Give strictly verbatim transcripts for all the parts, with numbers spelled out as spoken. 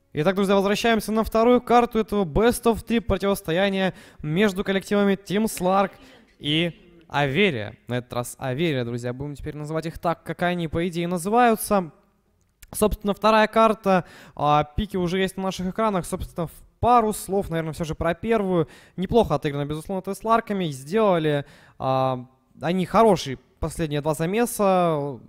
Итак, друзья, возвращаемся на вторую карту этого Best of три противостояния между коллективами Team Slark и Аверия. На этот раз Аверия, друзья. Будем теперь называть их так, как они, по идее, называются. Собственно, вторая карта. А, пики уже есть на наших экранах. Собственно, в пару слов, наверное, все же про первую. Неплохо отыграно, безусловно, с Сларками. Сделали а, они хорошие последние два замеса.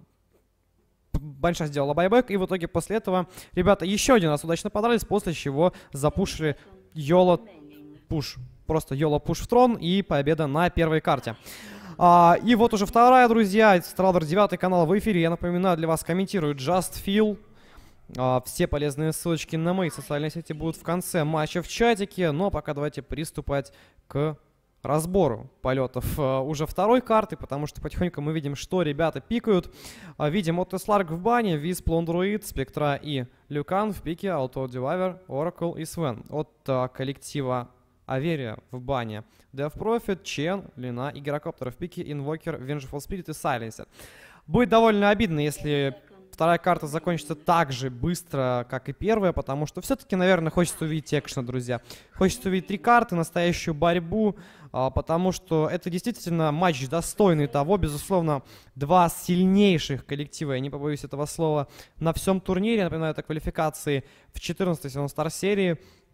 Банша сделала байбек, и в итоге после этого ребята еще один раз удачно подрались, после чего запушили Йола пуш. Просто Йола пуш в трон и победа на первой карте. А, и вот уже вторая, друзья. Страдер, девятый канал в эфире. Я напоминаю, для вас комментирует Just Feel. А, все полезные ссылочки на мои социальные сети будут в конце матча в чатике. Но пока давайте приступать к разбору полетов uh, уже второй карты, потому что потихоньку мы видим, что ребята пикают. Uh, видим от Сларк в бане, Виз, Плондруид, Спектра и Люкан в пике, Auto Diviver, Oracle и Свен. От uh, коллектива Аверия в бане Death Prophet, Чен, Лина и Гирокоптер в пике, Инвокер, Vengeful Spirit и Silencer. Будет довольно обидно, если вторая карта закончится так же быстро, как и первая, потому что все-таки, наверное, хочется увидеть экшена, друзья. Хочется увидеть три карты, настоящую борьбу, а, потому что это действительно матч достойный того. Безусловно, два сильнейших коллектива, я не побоюсь этого слова, на всем турнире. Напоминаю, это квалификации в четырнадцатой сезон Стар серии.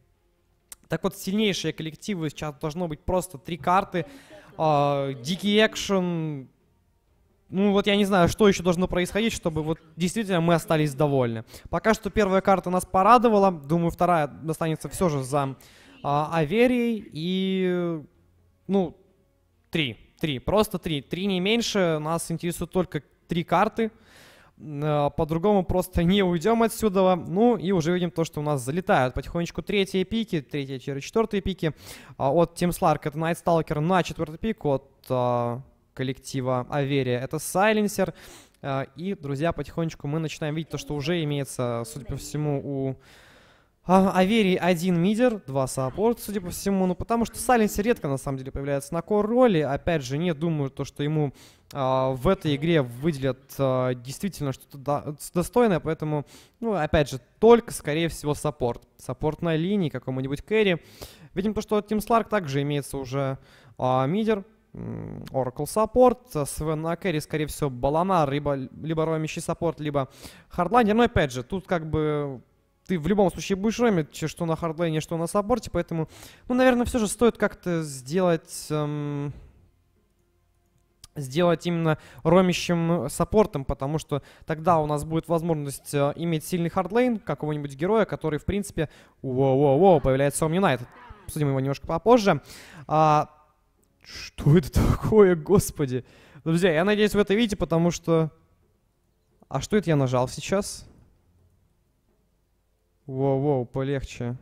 Так вот, сильнейшие коллективы, сейчас должно быть просто три карты. А, дикий экшен. Ну вот я не знаю, что еще должно происходить, чтобы вот действительно мы остались довольны. Пока что первая карта нас порадовала. Думаю, вторая достанется все же за а, Аверией. И, ну, три. Три. Просто три. Три не меньше. Нас интересуют только три карты. А, по-другому просто не уйдем отсюда. Ну и уже видим то, что у нас залетают потихонечку третьи пики. Третьи-четвертые пики. А, от Team Slark это Night Stalker на четвертый пик. От... А, коллектива Аверия это Silencer. И, друзья, потихонечку мы начинаем видеть то, что уже имеется, судя по всему, у Аверии один мидер, два саппорт, судя по всему. Ну, потому что Silencer редко, на самом деле, появляется на кор-роли. Опять же, не думаю, то, что ему а, в этой игре выделят а, действительно что-то до достойное. Поэтому, ну, опять же, только, скорее всего, саппорт. Саппортной линии, какому-нибудь кэрри. Видим то, что от Team Slark также имеется уже а, мидер. Oracle саппорт, Свен на кэрри, скорее всего, Баланар, либо, либо ромящий саппорт, либо хардлайнер. Но опять же, тут как бы ты в любом случае будешь ромить, что на хардлайне, что на саппорте, поэтому, ну, наверное, все же стоит как-то сделать, эм, сделать именно ромящим саппортом, потому что тогда у нас будет возможность э, иметь сильный хардлайн какого-нибудь героя, который, в принципе, воу-воу-воу, появляется Omni-Knight. Обсудим его немножко попозже. А, Что это такое, господи? Друзья, я надеюсь, вы это видите, потому что... А что это я нажал сейчас? Воу-воу, полегче.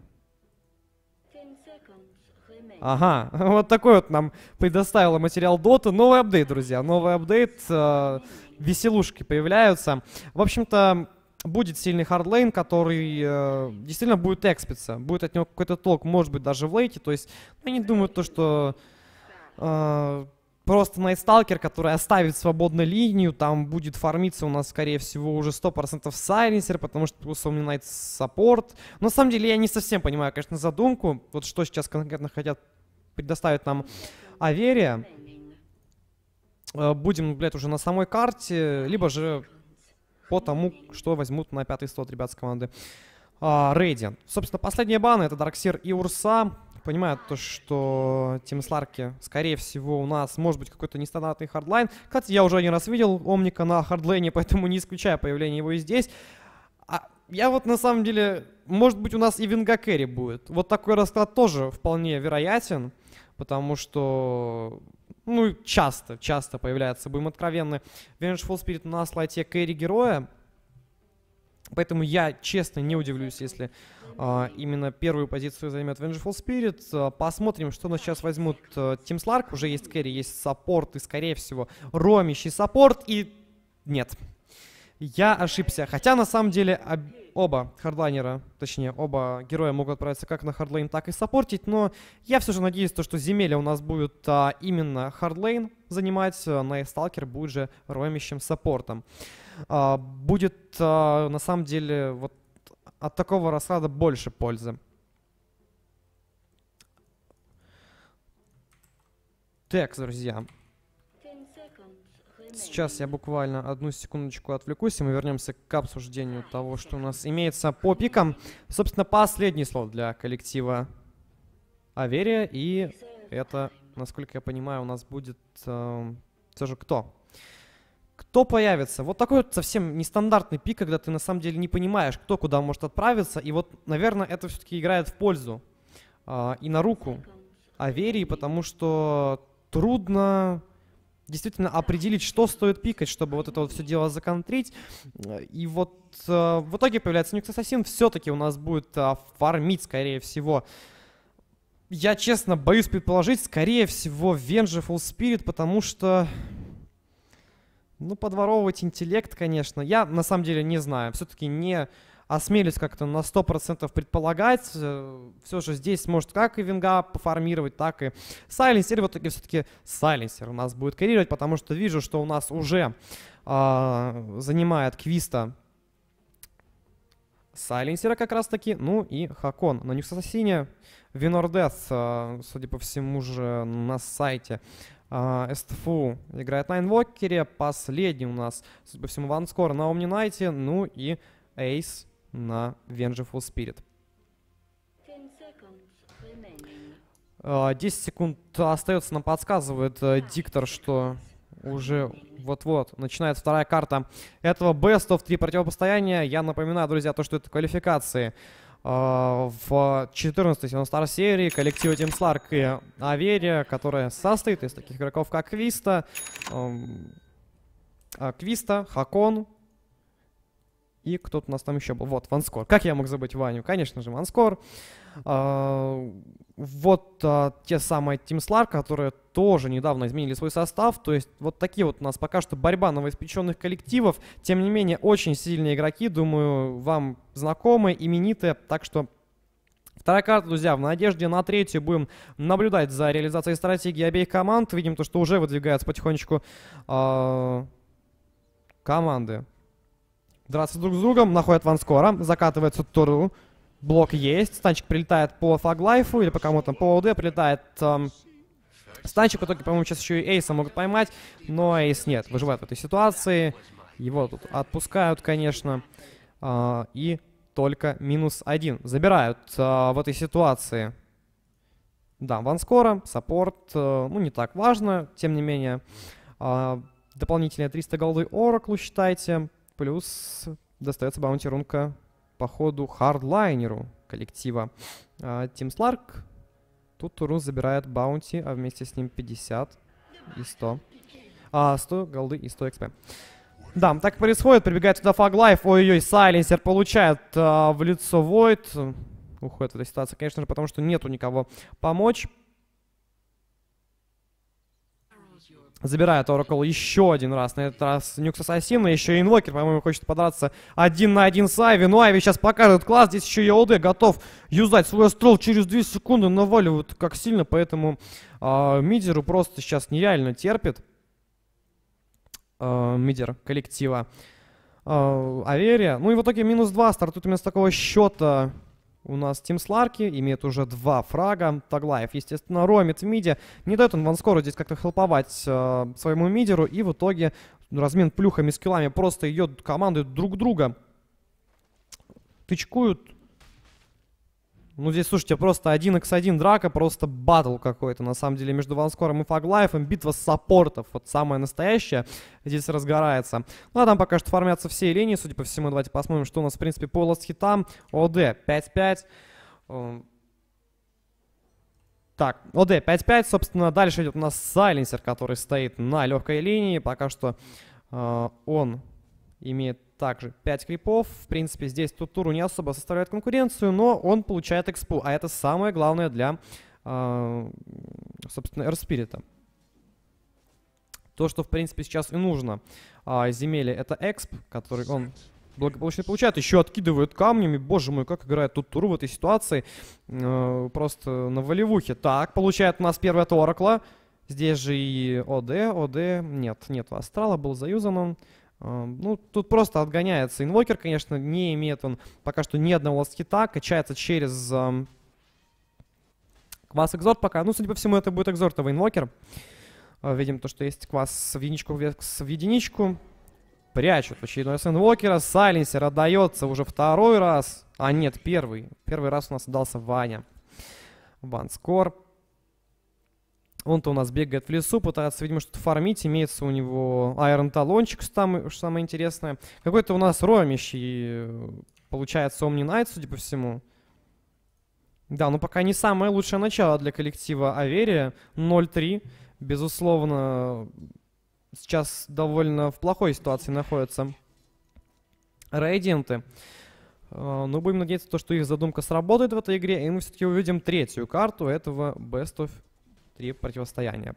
Ага, вот такой вот нам предоставила материал Dota. Новый апдейт, друзья, новый апдейт. Э, веселушки появляются. В общем-то, будет сильный хардлейн, который э, действительно будет экспиться. Будет от него какой-то толк, может быть, даже в лейте. То есть, я не думаю, то, что... Uh, просто Night Stalker, который оставит свободную линию, там будет фармиться у нас, скорее всего, уже сто процентов Silencer, потому что плюс Omni Knight саппорт. Но на самом деле я не совсем понимаю, конечно, задумку. Вот что сейчас конкретно хотят предоставить нам Аверия. Uh, будем, блядь, уже на самой карте, либо же по тому, что возьмут на пятый слот ребят с команды uh, Radiant. Собственно, последние баны это Darkseer и Урса. Понимают то, что Team Slark, скорее всего, у нас может быть какой-то нестандартный хардлайн. Кстати, я уже один раз видел Омника на хардлайне, поэтому не исключаю появление его и здесь. А я вот на самом деле, может быть, у нас и Винга Кэрри будет. Вот такой расклад тоже вполне вероятен, потому что, ну, часто, часто появляется, будем откровенны, Vengeful Spirit на слоте Кэрри героя. Поэтому я, честно, не удивлюсь, если uh, именно первую позицию займет Vengeful Spirit. Uh, посмотрим, что у нас сейчас возьмут uh, Team Slark. Уже есть кэрри, есть саппорт и, скорее всего, ромящий саппорт. И нет, я ошибся. Хотя, на самом деле, об... оба хардлайнера, точнее, оба героя могут отправиться как на хардлейн, так и саппортить. Но я все же надеюсь, то, что земелья у нас будет uh, именно хардлейн занимать. Uh, Night Stalker будет же ромящим саппортом. Uh, будет, uh, на самом деле, вот от такого расклада больше пользы. Так, друзья. Сейчас я буквально одну секундочку отвлекусь, и мы вернемся к обсуждению того, что у нас имеется по пикам. Собственно, последний слот для коллектива Аверия, и это, насколько я понимаю, у нас будет э, все же кто? Кто появится? Вот такой вот совсем нестандартный пик, когда ты на самом деле не понимаешь, кто куда может отправиться, и вот, наверное, это все-таки играет в пользу э, и на руку Аверии, потому что трудно действительно определить, что стоит пикать, чтобы вот это вот все дело законтрить. И вот э, в итоге появляется Nyx Assassin, все-таки у нас будет э, фармить, скорее всего. Я, честно, боюсь предположить, скорее всего, Vengeful Spirit, потому что, ну, подворовывать интеллект, конечно, я на самом деле не знаю. Все-таки не осмелюсь как-то на сто процентов предполагать. Все же здесь может как и Винга пофармировать, так и Сайленсер. В итоге все-таки Сайленсер у нас будет карьировать, потому что вижу, что у нас уже э, занимает Квиста Сайленсера как раз таки. Ну и Хакон. На Nyx Assassin Винордет, э, судя по всему же на сайте Uh, эс ти эф ю играет на Инвокере. Последний у нас, судя по всему, Ванскор на Омнинайте. Ну и Эйс на Vengeful Spirit. Uh, десять секунд остается, нам подсказывает uh, диктор, что уже вот-вот начинается вторая карта этого Best of три противопостояния. Я напоминаю, друзья, то, что это квалификации Uh, в четырнадцатой сезон Star серии коллектива Team Slark и Аверия, которая состоит из таких игроков, как Квиста, um, uh, Квиста, Хакон и кто-то у нас там еще был. Вот, Ванскор. Как я мог забыть Ваню? Конечно же, Ванскор. Uh, вот uh, те самые Team Slark, которые тоже недавно изменили свой состав. То есть вот такие вот у нас пока что борьба новоиспеченных коллективов. Тем не менее, очень сильные игроки. Думаю, вам знакомые, именитые. Так что вторая карта, друзья, в надежде на третью будем наблюдать за реализацией стратегии обеих команд. Видим то, что уже выдвигаются потихонечку uh, команды. Драться друг с другом. Находят Ванскора. Закатывается Туру. Блок есть. Станчик прилетает по фаглайфу или по кому-то по ОД. Прилетает эм, Станчик. В итоге, по-моему, сейчас еще и Эйса могут поймать. Но Эйс нет. Выживает в этой ситуации. Его тут отпускают, конечно. Э, и только минус один. Забирают э, в этой ситуации. Да, Ванскора. Саппорт. Э, ну, не так важно. Тем не менее. Э, дополнительные триста голды Ораклу, считайте. Плюс достается баунти-рунка по ходу хардлайнеру коллектива uh, Team Slark. Тут Туру забирает баунти, а вместе с ним пятьдесят и сто. А, сто голды и сто экспи. Да, так происходит. Прибегает сюда Фаглайф. Ой-ой-ой, Сайленсер получает uh, в лицо Void. Уходит в этой ситуации, конечно же, потому что нету никого помочь. Забирает Oracle еще один раз. На этот раз Nyx Assassin. Еще и Инвокер, по-моему, хочет подраться один на один с Айви. Но Айви сейчас покажет класс. Здесь еще и ОД готов юзать свой астрол. Через две секунды наваливают как сильно. Поэтому э, мидеру просто сейчас нереально терпит. Э, мидер коллектива э, Аверия. Ну и в итоге минус два. Стартует именно с такого счета. У нас Team Slark имеет уже два фрага. Таглайф, естественно, ромит в миде. Не дает он Ванскору здесь как-то хелповать э, своему мидеру. И в итоге размен плюхами, скиллами просто идет, команды друг друга тычкуют. Ну здесь, слушайте, просто один икс один драка, просто батл какой-то, на самом деле, между Ванскором и Фаглайфом. Битва саппортов, вот самая настоящая, здесь разгорается. Ну а там пока что фармятся все линии, судя по всему. Давайте посмотрим, что у нас, в принципе, по ласт-хитам. ОД пять пять. Так, ОД пять пять, собственно, дальше идет у нас Сайленсер, который стоит на легкой линии. Пока что э, он имеет также пять крипов. В принципе, здесь тут Туру не особо составляет конкуренцию, но он получает экспу. А это самое главное для, э, собственно, Эрспирита. То, что, в принципе, сейчас и нужно э, земеле, это эксп, который он благополучно получает. Еще откидывают камнями. Боже мой, как играет тут Туру в этой ситуации. Э, просто на волевухе. Так, получает у нас первый от Оракла. Здесь же и ОД. ОД. Нет, нет, Астрала был заюзан он. Ну, тут просто отгоняется инвокер, конечно, не имеет он пока что ни одного скита, качается через эм, квас экзорт пока. Ну, судя по всему, это будет экзортовый инвокер. Э, видим то, что есть квас в единичку, векс в единичку. Прячут в очередной раз инвокера, сайленсер отдается уже второй раз. А нет, первый. Первый раз у нас отдался Ваня. Ванскор. Он-то у нас бегает в лесу, пытается, видимо, что-то фармить. Имеется у него айрон-талончик, что самое интересное. Какой-то у нас ромищий, получается, Omni Knight, судя по всему. Да, ну пока не самое лучшее начало для коллектива Аверия. ноль три. Безусловно, сейчас довольно в плохой ситуации находятся Рейдианты. Но будем надеяться, то, что их задумка сработает в этой игре, и мы все-таки увидим третью карту этого Best of три противостояния.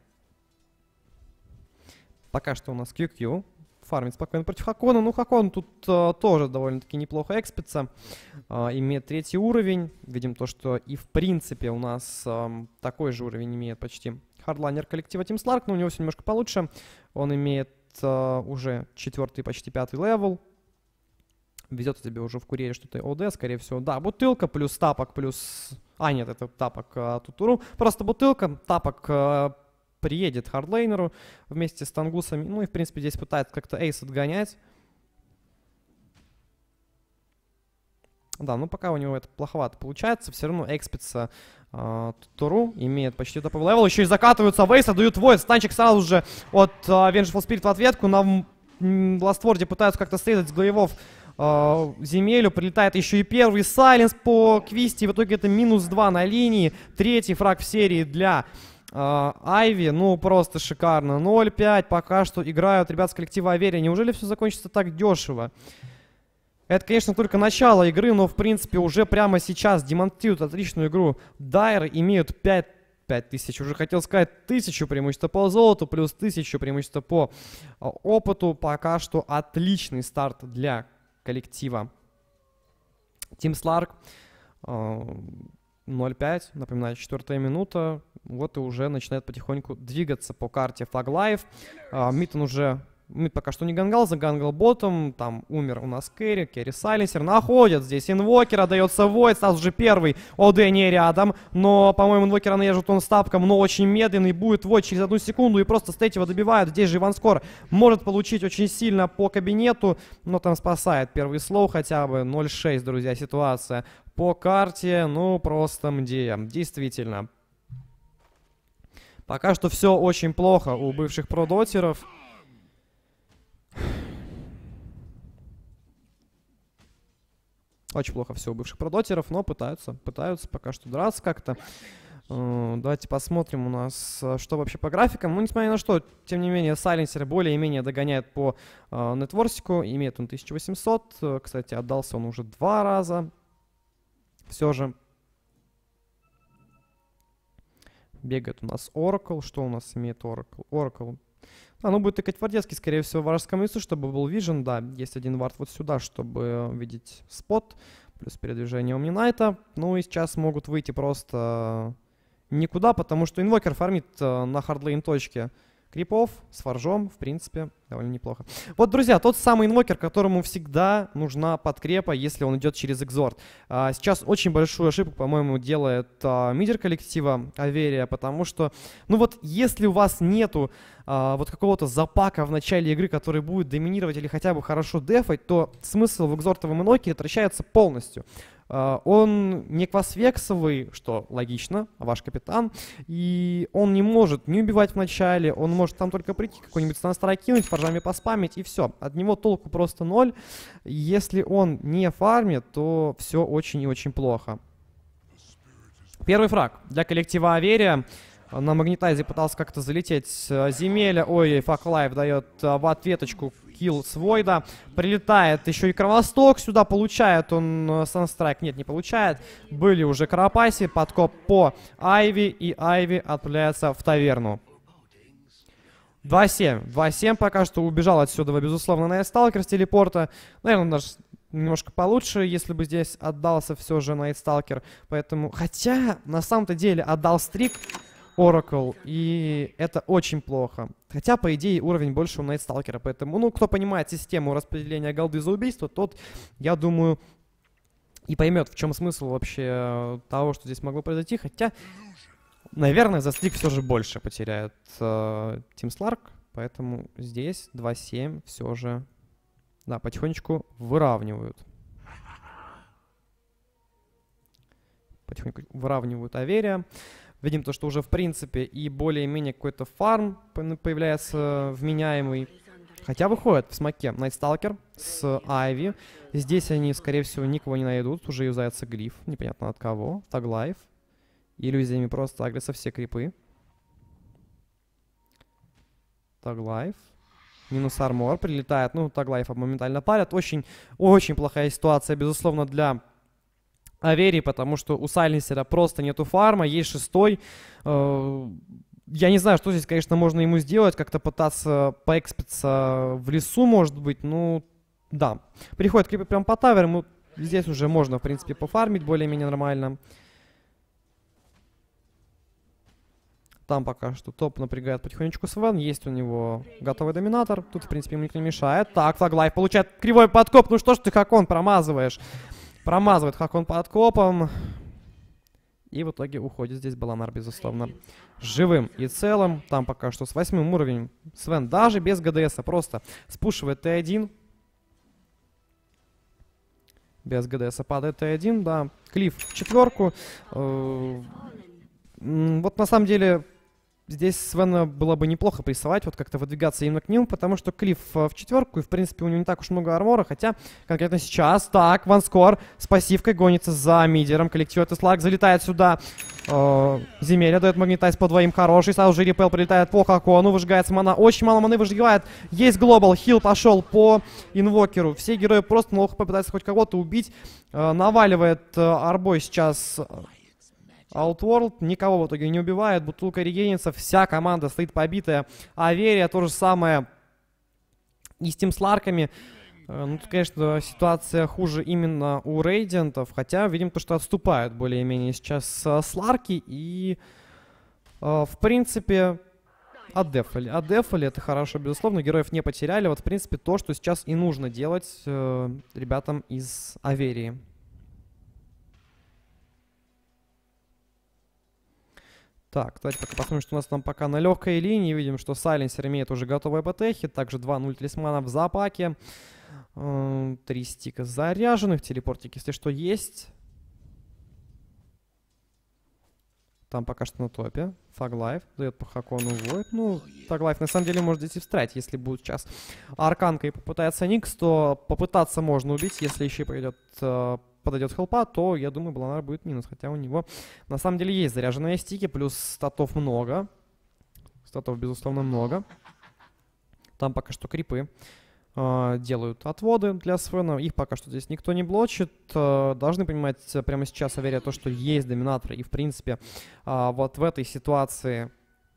Пока что у нас кью кью. Фармит спокойно против Хакона. Ну, Хакон тут а, тоже довольно-таки неплохо экспится. А, имеет третий уровень. Видим то, что и в принципе у нас а, такой же уровень имеет почти хардлайнер коллектива Team Slark, но у него все немножко получше. Он имеет а, уже четвертый, почти пятый левел. Везет тебе уже в курьере что-то ОД, скорее всего. Да, бутылка плюс тапок плюс... А, нет, это тапок а, Тутуру. Просто бутылка, тапок а, приедет хардлейнеру вместе с тангусами. Ну и, в принципе, здесь пытается как-то эйс отгонять. Да, ну пока у него это плоховато получается. Все равно экспится а, Тутуру, имеет почти топовый левел. Еще и закатываются в эйс, отдают войд. Станчик сразу же от а, Vengeful Spirit в ответку. На Ластворде пытаются как-то срезать с глоевов земелю, прилетает еще и первый сайленс по квисти, в итоге это минус два на линии, третий фраг в серии для э, Айви, ну просто шикарно, ноль пять пока что играют ребят с коллектива Аверия, неужели все закончится так дешево? Это, конечно, только начало игры, но в принципе уже прямо сейчас демонстрируют отличную игру. Дайры имеют пять тысяч, уже хотел сказать тысячу преимущества по золоту, плюс тысячу преимущества по опыту, пока что отличный старт для коллектива Team Slark. ноль пять, напоминаю, четвертая минута. Вот и уже начинает потихоньку двигаться по карте Flag Life. Мид он уже... Мид пока что не гангал, загангал ботом. Там умер у нас Кэрри, Кэрри Сайленсер. Находят здесь инвокер, отдается Войд. Сразу же первый ОД не рядом. Но, по-моему, инвокера наезжает он с тапком, но очень медленный. Будет Войд через одну секунду и просто с третьего добивают. Здесь же Ванскор может получить очень сильно по кабинету. Но там спасает первый слоу хотя бы. ноль шесть, друзья, ситуация по карте. Ну, просто мдея. Действительно. Пока что все очень плохо у бывших продотеров. Очень плохо все у бывших продотеров, но пытаются, пытаются пока что драться как-то. Uh, давайте посмотрим у нас, что вообще по графикам. Ну, несмотря на что, тем не менее, Сайленсер более-менее догоняет по uh, нетворсику. Имеет он тысячу восемьсот. Uh, кстати, отдался он уже два раза. Все же. Бегает у нас Oracle. Что у нас имеет Oracle? Oracle. А, ну будет тыкать вардецкий, скорее всего, в вражеском лесу, чтобы был вижен. Да, есть один вард вот сюда, чтобы видеть спот. Плюс передвижение Omni Knight. Ну и сейчас могут выйти просто никуда, потому что инвокер фармит на хардлейн точке крипов с фаржом, в принципе, довольно неплохо. Вот, друзья, тот самый инвокер, которому всегда нужна подкрепа, если он идет через экзорт. А, сейчас очень большую ошибку, по-моему, делает а, мидер коллектива Аверия, потому что, ну вот, если у вас нету а, вот какого-то запака в начале игры, который будет доминировать или хотя бы хорошо дефать, то смысл в экзортовом инвокере трачается полностью. Uh, он не квасвексовый, что логично, ваш капитан, и он не может не убивать в начале, он может там только прийти, какой-нибудь станстар кинуть, фаржами поспамить, и все. От него толку просто ноль. Если он не фармит, то все очень и очень плохо. Первый фраг для коллектива Аверия. На магнитайзе пытался как-то залететь земеля. Ой, Fuck Life дает в ответочку килл с Войда. Прилетает еще и Кровосток сюда. Получает он Санстрайк. Нет, не получает. Были уже Карапаси. Подкоп по Айви. И Айви отправляется в таверну. два семь. два семь пока что убежал отсюда, безусловно, Найтсталкер с телепорта. Наверное, даже немножко получше, если бы здесь отдался все же Найтсталкер. Поэтому, хотя, на самом-то деле, отдал стрик Oracle, и это очень плохо. Хотя, по идее, уровень больше у Найтсталкера, поэтому, ну, кто понимает систему распределения голды за убийство, тот, я думаю, и поймет, в чем смысл вообще того, что здесь могло произойти. Хотя, наверное, за стрик все же больше потеряет э, Team Slark, поэтому здесь два семь все же, да, потихонечку выравнивают. Потихоньку выравнивают Аверия. Видим то, что уже в принципе и более-менее какой-то фарм появляется вменяемый. Хотя выходит в смоке Найтсталкер с Айви. Здесь они, скорее всего, никого не найдут. Уже юзается глиф. Непонятно от кого. Таглайф. Иллюзиями просто агрятся все крипы. Таглайф. Минус армор. Прилетает. Ну, Таглайфа моментально парят. Очень, очень плохая ситуация, безусловно, для Аверии, потому что у Сайленсера просто нету фарма, есть шестой. Э, я не знаю, что здесь, конечно, можно ему сделать, как-то пытаться поэкспиться в лесу, может быть, ну, да. Приходят крипы прям по таверам, ну, здесь уже можно, в принципе, пофармить более-менее нормально. Там пока что топ напрягает потихонечку Свен, есть у него готовый доминатор, тут, в принципе, ему никто не мешает. Так, Таглайф получает кривой подкоп, ну что ж ты, Хакон, промазываешь? Промазывает Хакон подкопом. И в итоге уходит здесь Баланар, безусловно, живым и целым. Там пока что с восьмым уровнем Свен даже без ГДСа просто спушивает Т один. Без ГДСа падает Т один, да. Клифф в четверку. Вот на самом деле здесь Свена было бы неплохо прессовать, вот как-то выдвигаться именно к нему, потому что Клифф в четверку, и в принципе у него не так уж много армора, хотя конкретно сейчас, так, ванскор с пассивкой гонится за мидером, коллектив Теслак залетает сюда, э, земелья дает магнитайз по двоим хороший, сразу же репел прилетает по Хакону, выжигается мана, очень мало маны выжигает, есть глобал, хил пошел по инвокеру, все герои просто на лохо попытаются хоть кого-то убить, э, наваливает э, арбой сейчас Outworld, никого в итоге не убивает, бутылка регенится, вся команда стоит побитая. Аверия то же самое и с Team Slark'ами. Ну, тут, конечно, ситуация хуже именно у рейдиантов, хотя видим то, что отступают более-менее сейчас Сларки и, в принципе, отдефали. Отдефали, это хорошо, безусловно, героев не потеряли. Вот, в принципе, то, что сейчас и нужно делать э, ребятам из Аверии. Так, давайте пока посмотрим, что у нас там пока на легкой линии. Видим, что Сайленсер имеет уже готовые ПТХи. Также два нуль талисмана в запаке. Три стика заряженных. Телепортик, если что, есть. Там пока что на топе. Таглайф дает по Хакону Войд. Ну, Таглайф на самом деле может здесь и встрять, если будет сейчас Арканка и попытается Никс, то попытаться можно убить, если еще пойдет... подойдет хелпа, то, я думаю, Баланар будет минус. Хотя у него, на самом деле, есть заряженные стики, плюс статов много. Статов, безусловно, много. Там пока что крипы э, делают отводы для Свена. Их пока что здесь никто не блочит. Э, должны понимать прямо сейчас, Аверия, то, что есть доминатор. И, в принципе, э, вот в этой ситуации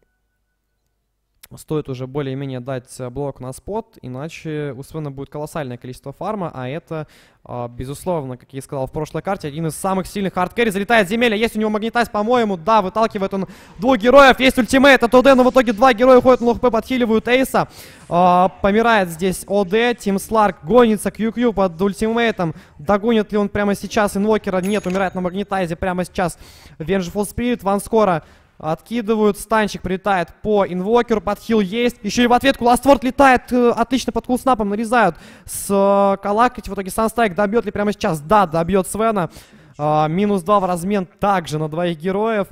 стоит уже более-менее дать блок на спот, иначе у Свена будет колоссальное количество фарма, а это, э, безусловно, как я и сказал в прошлой карте, один из самых сильных хардкерри. Залетает земелья, есть у него магнитайз, по-моему, да, выталкивает он двух героев, есть ультимейт от ОД, но в итоге два героя уходят на лохп, подхиливают Эйса. Э, помирает здесь ОД, Team Slark гонится Кью Кью под ультимейтом. Догонит ли он прямо сейчас инвокера? Нет, умирает на магнитайзе прямо сейчас. Vengeful Spirit, ванскора откидывают, станчик прилетает по инвокеру, подхил есть. Еще и в ответку Ластворд летает, э, отлично под кулснапом нарезают с э, Калакати. В итоге Санстрайк добьет ли прямо сейчас? Да, добьет Свена. Э, минус два в размен также на двоих героев.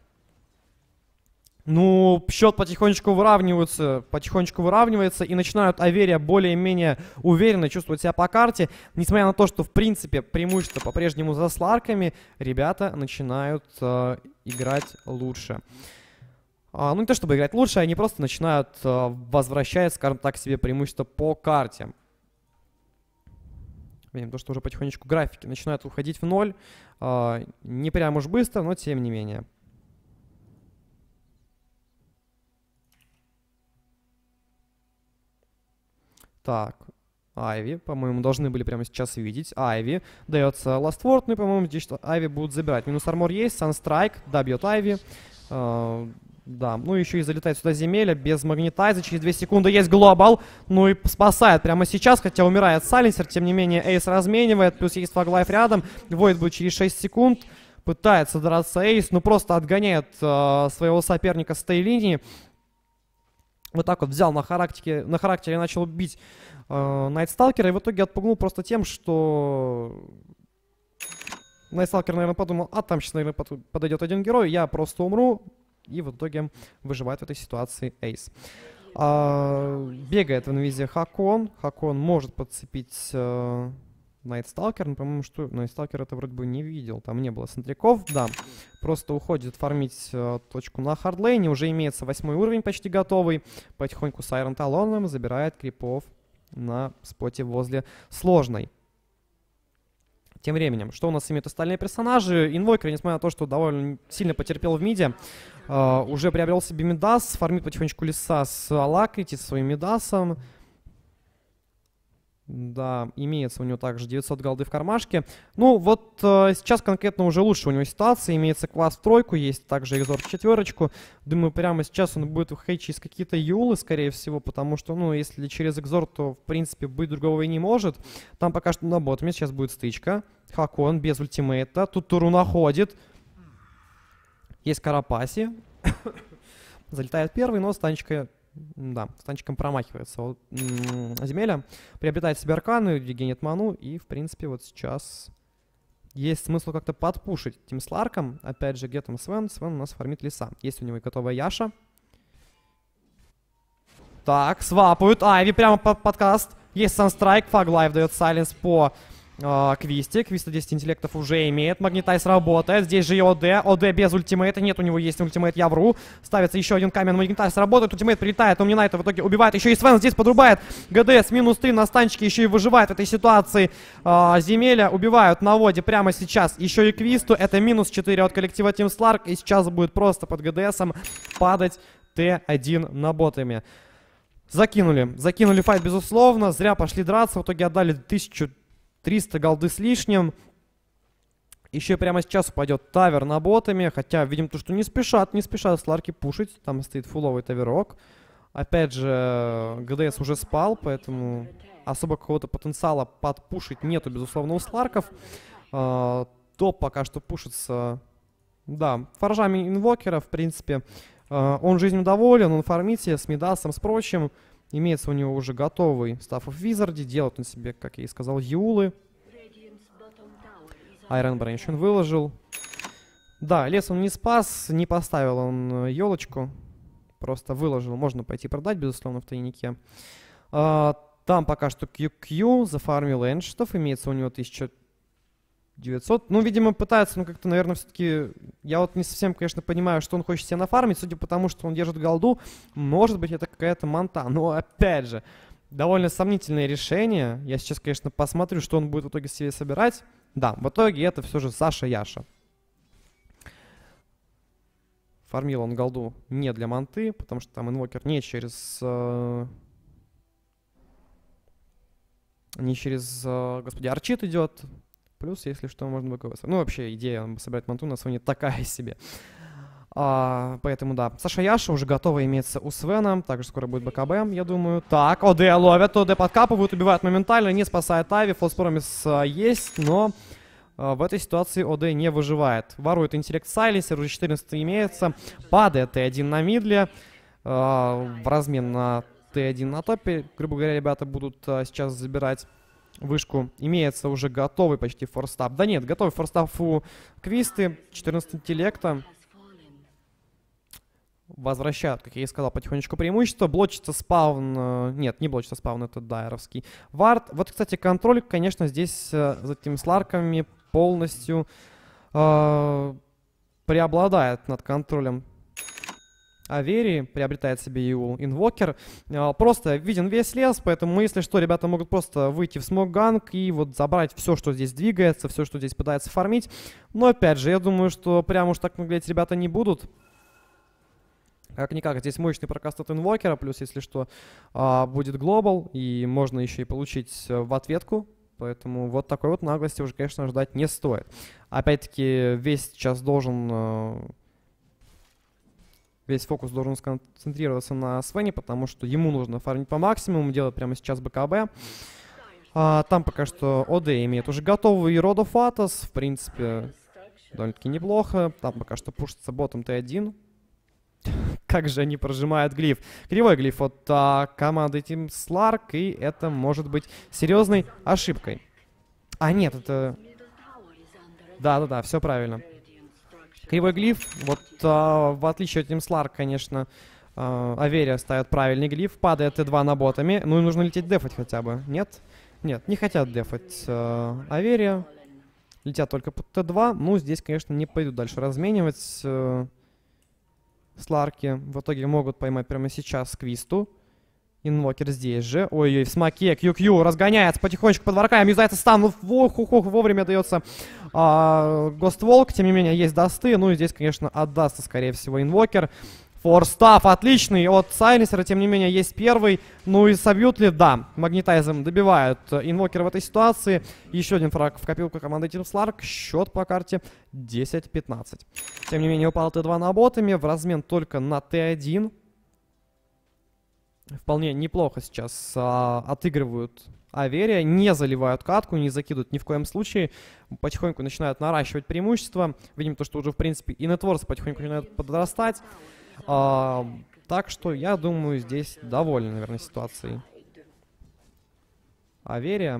Ну, счет потихонечку выравнивается, потихонечку выравнивается, и начинают Аверия более-менее уверенно чувствовать себя по карте. Несмотря на то, что, в принципе, преимущество по-прежнему за Сларками, ребята начинают э, играть лучше. А, ну, не то чтобы играть лучше, они просто начинают э, возвращать, скажем так, себе преимущество по карте. Видим, то, что уже потихонечку графики начинают уходить в ноль. Э, не прям уж быстро, но тем не менее. Так, Айви, по-моему, должны были прямо сейчас видеть. Айви дается Ластворд, ну и, по-моему, здесь что Айви будут забирать. Минус армор есть, Санстрайк добьет Айви. Э, Да, ну еще и залетает сюда земеля без магнитайза. Через две секунды есть глобал. Ну и спасает прямо сейчас, хотя умирает Сайленсер. Тем не менее, Эйс разменивает. Плюс есть фаглайф рядом. Войд будет через шесть секунд. Пытается драться Эйс, но просто отгоняет э, своего соперника с той линии. Вот так вот взял на характере, на характере начал бить э, Найтсталкера. И в итоге отпугнул просто тем, что... Найтсталкер, наверное, подумал, а там сейчас, наверное, подойдет один герой, я просто умру. И в итоге выживает в этой ситуации Эйс. А, бегает в инвизе Хакон. Хакон может подцепить э, Найтсталкер. Но, по-моему, что Найтсталкер это вроде бы не видел. Там не было сентриков. Да, просто уходит фармить э, точку на хардлейне. Уже имеется восьмой уровень почти готовый. Потихоньку с Айрон Талоном забирает крипов на споте возле сложной. Тем временем, что у нас имеют остальные персонажи? Инвокер, несмотря на то, что довольно сильно потерпел в миде, э, уже приобрел себе Мидас, фармит потихонечку леса с Алакрити, со своим Мидасом. Да, имеется у него также девятьсот голды в кармашке. Ну, вот э, сейчас конкретно уже лучше у него ситуация. Имеется класс в тройку, есть также экзорт в четверочку. Думаю, прямо сейчас он будет выходить через какие-то юлы, скорее всего, потому что, ну, если через экзорт, то, в принципе, быть другого и не может. Там пока что на ботме сейчас будет стычка. Хакон без ультимейта. Тут Туру находит. Есть Карапаси. Залетает первый, но станчика... Да, станчиком промахивается. Вот, земеля приобретает себе арканы, регенит ману. И, в принципе, вот сейчас есть смысл как-то подпушить Тим Сларком. Опять же, где там Свен? Свен у нас фармит леса. Есть у него и готовая Яша. Так, свапают. Айви прямо под подкаст. Есть Санстрайк. Фаглайв дает сайленс по э, Квисте. Квиста десять интеллектов уже имеет. Магнитайз работает. Здесь же и ОД. ОД без ультимейта. Нет, у него есть ультимейт, я вру. Ставится еще один камень. Магнитайз работает. Ультимейт прилетает. Омнинайта в итоге убивает. Еще и Свен здесь подрубает. ГДС минус три на станчике. Еще и выживает в этой ситуации. Э, земеля убивают на воде прямо сейчас. Еще и Квисту. Это минус четыре от коллектива Team Slark. И сейчас будет просто под ГДСом падать Т один на ботами. Закинули. Закинули файт, безусловно. Зря пошли драться. В итоге отдали тысячу триста голды с лишним. Еще и прямо сейчас упадет тавер на ботами. Хотя, видим, то, что не спешат, не спешат Сларки пушить. Там стоит фуловый таверок. Опять же, ГДС уже спал, поэтому особо какого-то потенциала подпушить нету, безусловно, у Сларков. А, топ пока что пушится, да, форжами инвокера, в принципе. Uh, он жизнью доволен, он фармите с Мидасом, с прочим. Имеется у него уже готовый Staff of Wizard. Делает он себе, как я и сказал, Юлы. Iron Branch он выложил. Да, лес он не спас, не поставил он елочку. Просто выложил. Можно пойти продать, безусловно, в тайнике. Uh, там пока что кью кью, зафармил эншитов. Имеется у него тысяча девятьсот. Ну, видимо, пытается, ну, как-то, наверное, все-таки... Я вот не совсем, конечно, понимаю, что он хочет себе нафармить. Судя по тому, что он держит голду, может быть, это какая-то манта. Но, опять же, довольно сомнительное решение. Я сейчас, конечно, посмотрю, что он будет в итоге себе собирать. Да, в итоге это все же Саша Яша. Фармил он голду не для манты, потому что там инвокер не через... Э, не через, э, господи, арчит идет. Плюс, если что, можно БКВ. Ну, вообще, идея собрать манту на Свене такая себе. А, поэтому, да. Саша Яша уже готова иметься у Свена. Также скоро будет БКБ, я думаю. Так, ОД ловят, ОД подкапывают, убивают моментально. Не спасает Айви. Фолспромис а, есть, но а, в этой ситуации ОД не выживает. Ворует интеллект Сайленсер, уже четырнадцать имеется. Падает Т один на мидле. А, в размен на Т один на топе. Грубо говоря, ребята будут а, сейчас забирать вышку. Имеется уже готовый почти форстап. Да нет, готовый форстап у Квисты. четырнадцать интеллекта. Возвращают, как я и сказал, потихонечку преимущество. Блочится спаун. Нет, не блочится спаун, это дайеровский вард. Вот, кстати, контроль, конечно, здесь за этими сларками полностью э, преобладает над контролем Аверии, приобретает себе Юл Инвокер. Просто виден весь лес, поэтому, если что, ребята могут просто выйти в смокганг и вот забрать все, что здесь двигается, все, что здесь пытается фармить. Но, опять же, я думаю, что прям уж так наглеть ребята не будут. Как-никак, здесь мощный прокаст от Инвокера, плюс, если что, будет глобал, и можно еще и получить в ответку. Поэтому вот такой вот наглости уже, конечно, ждать не стоит. Опять-таки, весь сейчас должен... Весь фокус должен сконцентрироваться на Свене, потому что ему нужно фармить по максимуму, делать прямо сейчас БКБ. А, там пока что ОД имеет уже готовый Rod of Atos, в принципе, довольно-таки неплохо. Там пока что пушится ботом Т один. Как же они прожимают глиф. Кривой глиф от а, команды Team Slark, и это может быть серьезной ошибкой. А нет, это... Да-да-да, все правильно. Кривой глиф, вот а, в отличие от Team Slark, конечно, а, Аверия ставит правильный глиф, падает Т два на ботами, ну и нужно лететь дефать хотя бы, нет? Нет, не хотят дефать а, Аверия, летят только под Т два, ну здесь, конечно, не пойдут дальше разменивать а, Сларки, в итоге могут поймать прямо сейчас Квисту. Инвокер здесь же. Ой-ой, в смоке. Кью-Кью разгоняется потихонечку под варкаем. Юзается стан. Ну, вовремя дается а, Гостволк. Тем не менее, есть дасты. Ну и здесь, конечно, отдастся, скорее всего, инвокер. Форстаф отличный от Сайленсера. Тем не менее, есть первый. Ну и собьют ли? Да. Магнетайзом добивают инвокера в этой ситуации. Еще один фраг в копилку команды Team Slark. Счет по карте десять пятнадцать. Тем не менее, упал Т два на ботами. В размен только на Т один. Вполне неплохо сейчас а, отыгрывают Аверия, не заливают катку, не закидывают ни в коем случае. Потихоньку начинают наращивать преимущество. Видим то, что уже, в принципе, и нетворс потихоньку начинают подрастать. А, так что я думаю, здесь довольны, наверное, ситуацией. Аверия.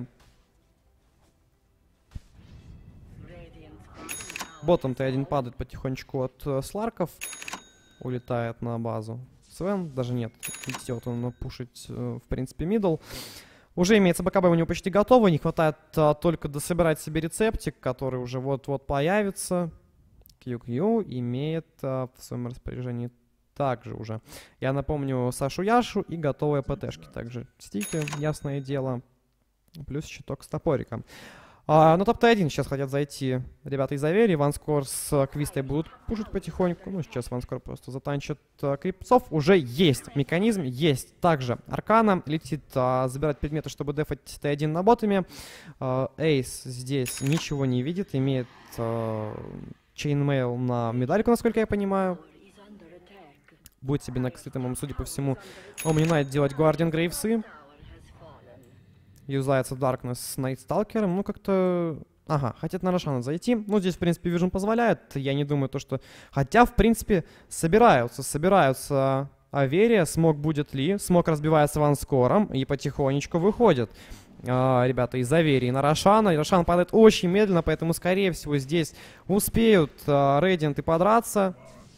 Ботом Т один падает потихонечку от uh, Сларков. Улетает на базу. Свен, даже нет, видите, вот он пушить, в принципе, мидл. Уже имеется БКБ, у него почти готово, не хватает а, только дособирать себе рецептик, который уже вот-вот появится. Кью-Кью имеет а, в своем распоряжении также уже. Я напомню Сашу Яшу и готовые ПТшки. Также стики, ясное дело, плюс щиток с топориком. А, на топ Т один сейчас хотят зайти ребята из Аверии. Ванскор с Квистой будут пушить потихоньку. Ну, сейчас Ванскор просто затанчит а, крипцов. Уже есть механизм, есть также Аркана. Летит а, забирать предметы, чтобы дефать Т один на ботами. А, Эйс здесь ничего не видит. Имеет чейнмейл на медальку, насколько я понимаю. Будет себе на кстати, судя по всему, умнинает делать Guardian Грейвсы. Юзается Darkness с Night Stalker. Ну, как-то... Ага, хотят на Рошана зайти. Ну, здесь, в принципе, Vision позволяет. Я не думаю, то, что... Хотя, в принципе, собираются. Собираются Аверия. Смог будет ли. Смог разбивается ванскором. И потихонечку выходит. А, ребята из Аверии на Рошана. И Рошан падает очень медленно, поэтому, скорее всего, здесь успеют а, Рейдианты подраться.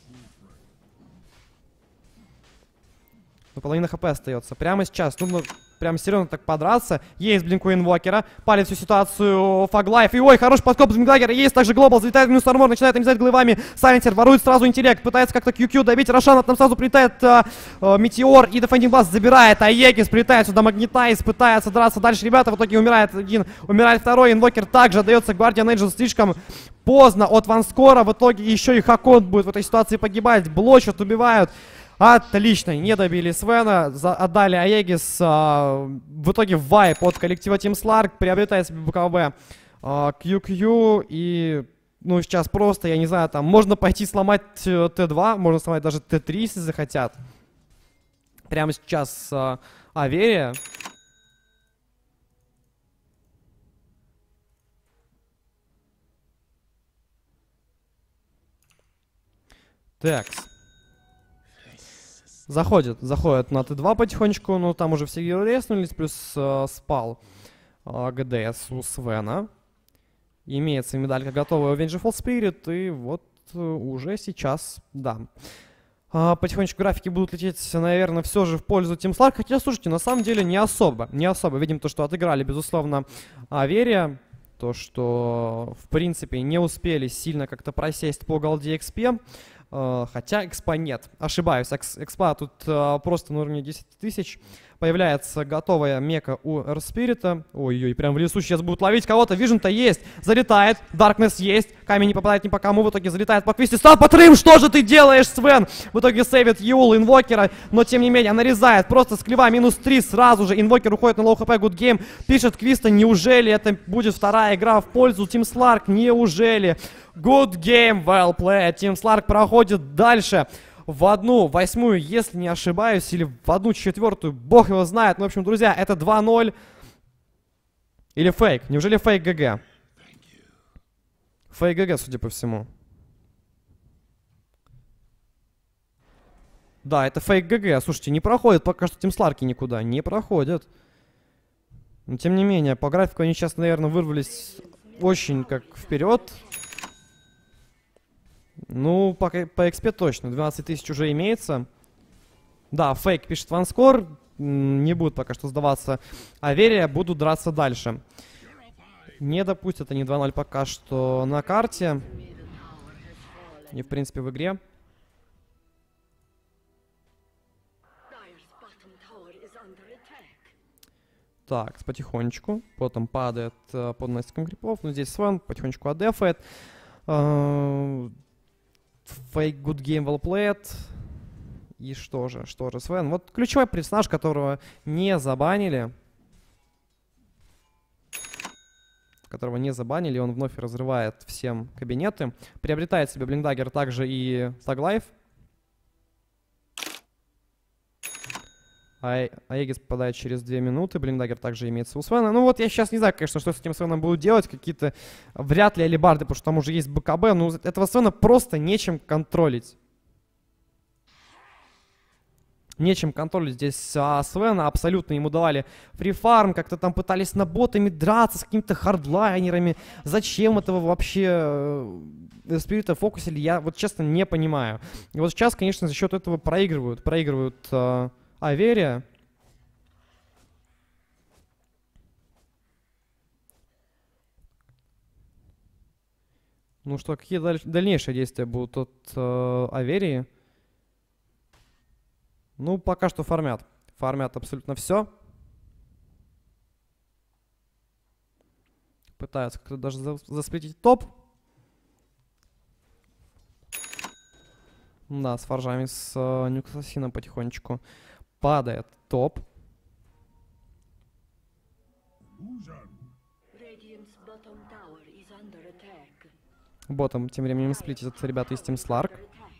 Но половина хп остается. Прямо сейчас нужно... Прям серьезно так подраться. Есть блинк у инвокера. Палит всю ситуацию Фаглайф. И ой, хороший подкоп с Блинкдаггера. Есть также Глобал. Залетает минус армор. Начинает им взять глывами. Сайленсер ворует сразу интеллект. Пытается как-то Кью-Кью добить. Рошана. Там сразу прилетает а, а, Метеор. И Дефендинг Бласт забирает. Аегис прилетает сюда. Магнетайз. Пытается драться дальше. Ребята, в итоге умирает один. Умирает второй. Инвокер также отдается Guardian Angel слишком поздно от Ванскора. В итоге еще и Хакон будет в этой ситуации погибать. Блочат, убивают. Отлично, не добили Свена, за, отдали Аегис, а, в итоге вайп от коллектива Team Slark, приобретает себе БКБ а, Кью-Кью, и, ну, сейчас просто, я не знаю, там, можно пойти сломать Т два, можно сломать даже Т три, если захотят. Прямо сейчас а, Аверия. Такс. Заходит, заходит на Т два потихонечку, но там уже все герои реснулись, плюс э, спал э, ГДС у Свена. Имеется медалька готовая у Vengeful Spirit, и вот э, уже сейчас, да. Э, потихонечку графики будут лететь, наверное, все же в пользу Team Slark, хотя, слушайте, на самом деле не особо, не особо. Видим то, что отыграли, безусловно, Аверия. То, что, в принципе, не успели сильно как-то просесть по голде X P. Uh, хотя экспа нет. Ошибаюсь. Экс, экспа тут uh, просто на уровне десять тысяч. Появляется готовая мека у Эрспирита. Ой-ой, прям в лесу сейчас будут ловить кого-то. Вижен-то есть. Залетает. Даркнесс есть. Камень не попадает ни по кому. В итоге залетает по Квисте. Стал Патрым! Что же ты делаешь, Свен? В итоге сейвит Юл инвокера. Но тем не менее, нарезает. Просто с клева минус три сразу же. Инвокер уходит на лоу хп. Good game. Пишет Квиста. Неужели это будет вторая игра в пользу Team Slark? Неужели? Good game, well played. Team Slark проходит дальше. в одну восьмую, если не ошибаюсь, или в одну четвертую, бог его знает. Ну, в общем, друзья, это два ноль. Или фейк? Неужели фейк ГГ? Фейк ГГ, судя по всему. Да, это фейк ГГ. Слушайте, не проходит пока что Team Slarky никуда. Не проходит. Но тем не менее, по графику они сейчас, наверное, вырвались очень как вперед. Ну, по, по экспе точно. двенадцать тысяч уже имеется. Да, фейк пишет ванскор. Не будут пока что сдаваться Аверия. Будут драться дальше. Не допустят они два ноль пока что на карте. И, в принципе, в игре. Так, потихонечку. Потом падает uh, под настиком крипов. Но здесь Свен потихонечку отдефает. Uh, Фейк good game well played. И что же, что же, Свен. Вот ключевой персонаж, которого не забанили. Которого не забанили. Он вновь разрывает всем кабинеты. Приобретает себе Блинкдаггер также и Таглайф. А Аегис попадает через две минуты. Блинкдаггер также имеется у Свена. Ну вот я сейчас не знаю, конечно, что с этим Свеном будут делать. Какие-то вряд ли алибарды, потому что там уже есть БКБ. Ну этого Свена просто нечем контролить. Нечем контролить здесь а, Свена. Абсолютно ему давали фрифарм. Как-то там пытались на ботами драться с какими-то хардлайнерами. Зачем этого вообще Спирита фокусили, я вот честно не понимаю. И вот сейчас, конечно, за счет этого проигрывают. Проигрывают... А, Аверия. Ну что, какие даль дальнейшие действия будут от э, Аверии? Ну, пока что фармят. Фармят абсолютно все. Пытаются как-то даже за засплитить топ. Да, с фаржами, с э, Нюксасином потихонечку. Падает топ. Ботом тем временем сплитит ребята из Team Slark.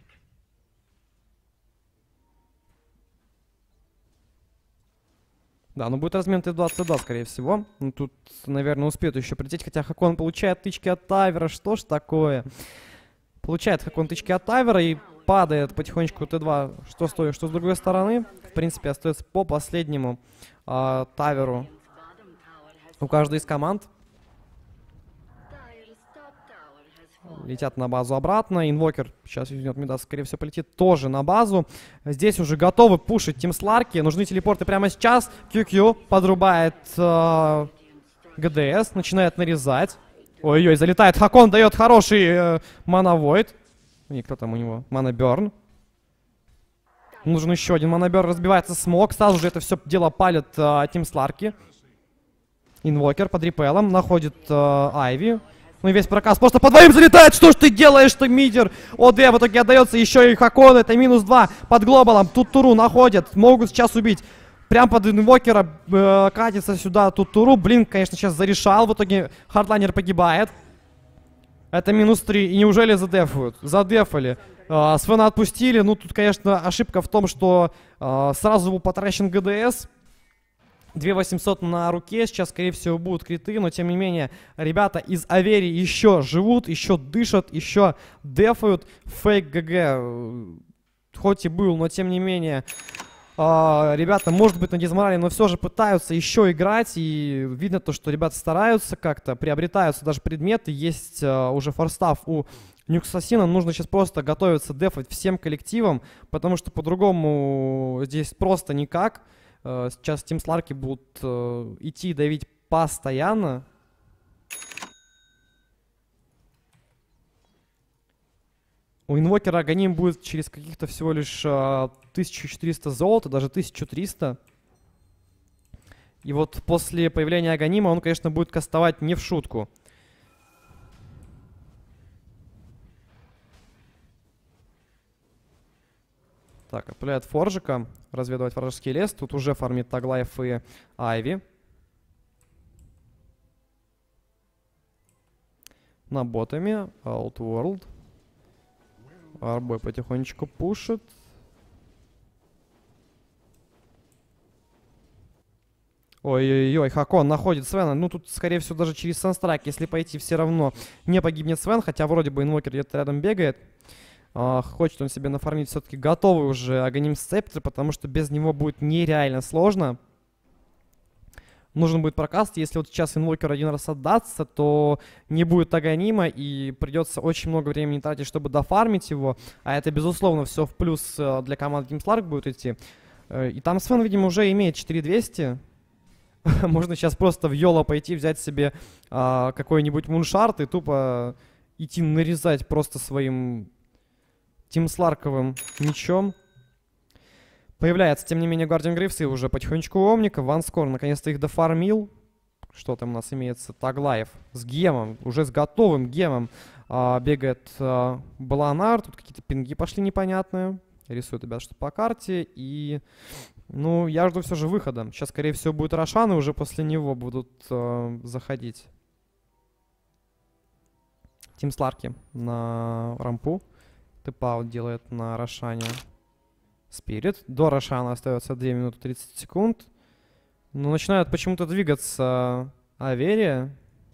Да, ну будет размен Т двадцать два, скорее всего. Ну, тут, наверное, успеют еще прилететь. Хотя Хакон получает тычки от Тавера. Что ж такое? Получает Хакон тычки от Тавера и падает потихонечку Т два, что с той, что с другой стороны. В принципе, остается по последнему э, Таверу у каждой из команд. Летят на базу обратно. Инвокер сейчас идет мидас, скорее всего, полетит тоже на базу. Здесь уже готовы пушить Team Slarky. Нужны телепорты прямо сейчас. кью кью подрубает э, ГДС, начинает нарезать. Ой-ой, залетает Хакон, дает хороший э, мана-войд. И кто там у него? Мана-берн. Нужен еще один мана-берн. Разбивается смог. Сразу же это все дело палит э, Team Slarky. Инвокер под репелом. Находит э, Айви. Ну и весь проказ просто по двоим залетает. Что ж ты делаешь-то, мидер? ОД в итоге отдается еще и Хакон. Это минус два под глобалом. Тут Туру находят. Могут сейчас убить. Прям под инвокера э, катится сюда тут Туру. Блин, конечно, сейчас зарешал. В итоге хардлайнер погибает. Это минус три. И неужели задефают? Задефали. Э, Свена отпустили. Ну, тут, конечно, ошибка в том, что э, сразу был потрачен ГДС. две восемьсот на руке. Сейчас, скорее всего, будут криты. Но, тем не менее, ребята из Аверии еще живут, еще дышат, еще дефают. Фейк ГГ хоть и был, но, тем не менее... Uh, ребята, может быть, на дизморале, но все же пытаются еще играть. И видно то, что ребята стараются как-то, приобретаются даже предметы. Есть uh, уже форстав у Нюксасина. Нужно сейчас просто готовиться дефать всем коллективам, потому что по-другому здесь просто никак. Uh, сейчас Team Slarky будут uh, идти давить постоянно. У инвокера Аганим будет через каких-то всего лишь а, тысяча четыреста золота, даже тысяча триста. И вот после появления Аганима он, конечно, будет кастовать не в шутку. Так, отправляет Форжика разведывать вражеский лес. Тут уже фармит Таглайф и Айви. На ботами Outworld. Арбой потихонечку пушит. Ой-ой-ой, Хакон находит Свена. Ну, тут, скорее всего, даже через санстрайк, если пойти, все равно не погибнет Свен. Хотя вроде бы инвокер где-то рядом бегает. А, хочет он себе нафармить все-таки готовый уже Агоним Сцептер, потому что без него будет нереально сложно. Нужен будет прокаст. Если вот сейчас инвокер один раз отдастся, то не будет Агонима, и придется очень много времени тратить, чтобы дофармить его. А это, безусловно, все в плюс для команды Team Slark будет идти. И там Свен, видимо, уже имеет четыре двести. Можно сейчас просто в Йоло пойти, взять себе а, какой-нибудь муншарт и тупо идти нарезать просто своим тимсларковым мечом. Появляется, тем не менее, Guardian Greaves и уже потихонечку Омника. Ванскор наконец-то их дофармил. Что там у нас имеется? Таглайф с гемом, уже с готовым гемом а, бегает а, Баланар. Тут какие-то пинги пошли непонятные. Рисуют, ребят, что по карте. И, ну, я жду все же выхода. Сейчас, скорее всего, будет Рошан, и уже после него будут а, заходить тимсларки на рампу. Тэп-аут делает на Рошане Спирит. До Рошана остается две минуты тридцать секунд. Но начинают почему-то двигаться Аверия.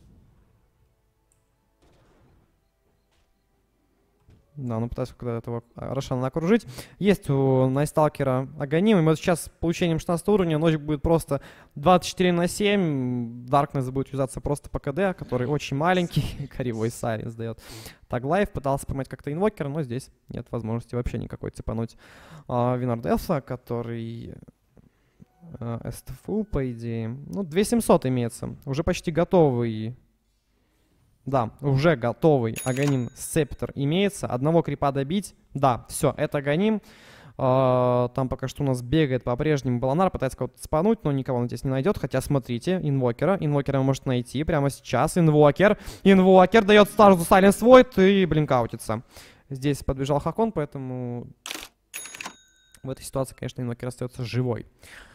Да, ну пытаюсь когда этого Рошана окружить. Есть у Найсталкера Агоним. И вот сейчас с получением шестнадцатого уровня ночь будет просто двадцать четыре на семь. Даркнесс будет юзаться просто по КД, который очень маленький. Коревой Сайрен сдает. Таглайф пытался поймать как-то инвокера, но здесь нет возможности вообще никакой цепануть а, Винардеса, который а, СТФУ, по идее. Ну, две тысячи семьсот имеется. Уже почти готовый. Да, уже готовый Агоним Сцептер имеется. Одного крипа добить. Да, все, это Агоним. Uh, там пока что у нас бегает по-прежнему Баланар, пытается кого-то спануть, но никого он здесь не найдет. Хотя, смотрите, инвокера. Инвокера он может найти прямо сейчас. Инвокер. Инвокер дает стажу Silence Void и блинкаутится. Здесь подбежал Хакон, поэтому в этой ситуации, конечно, инвокер остается живой.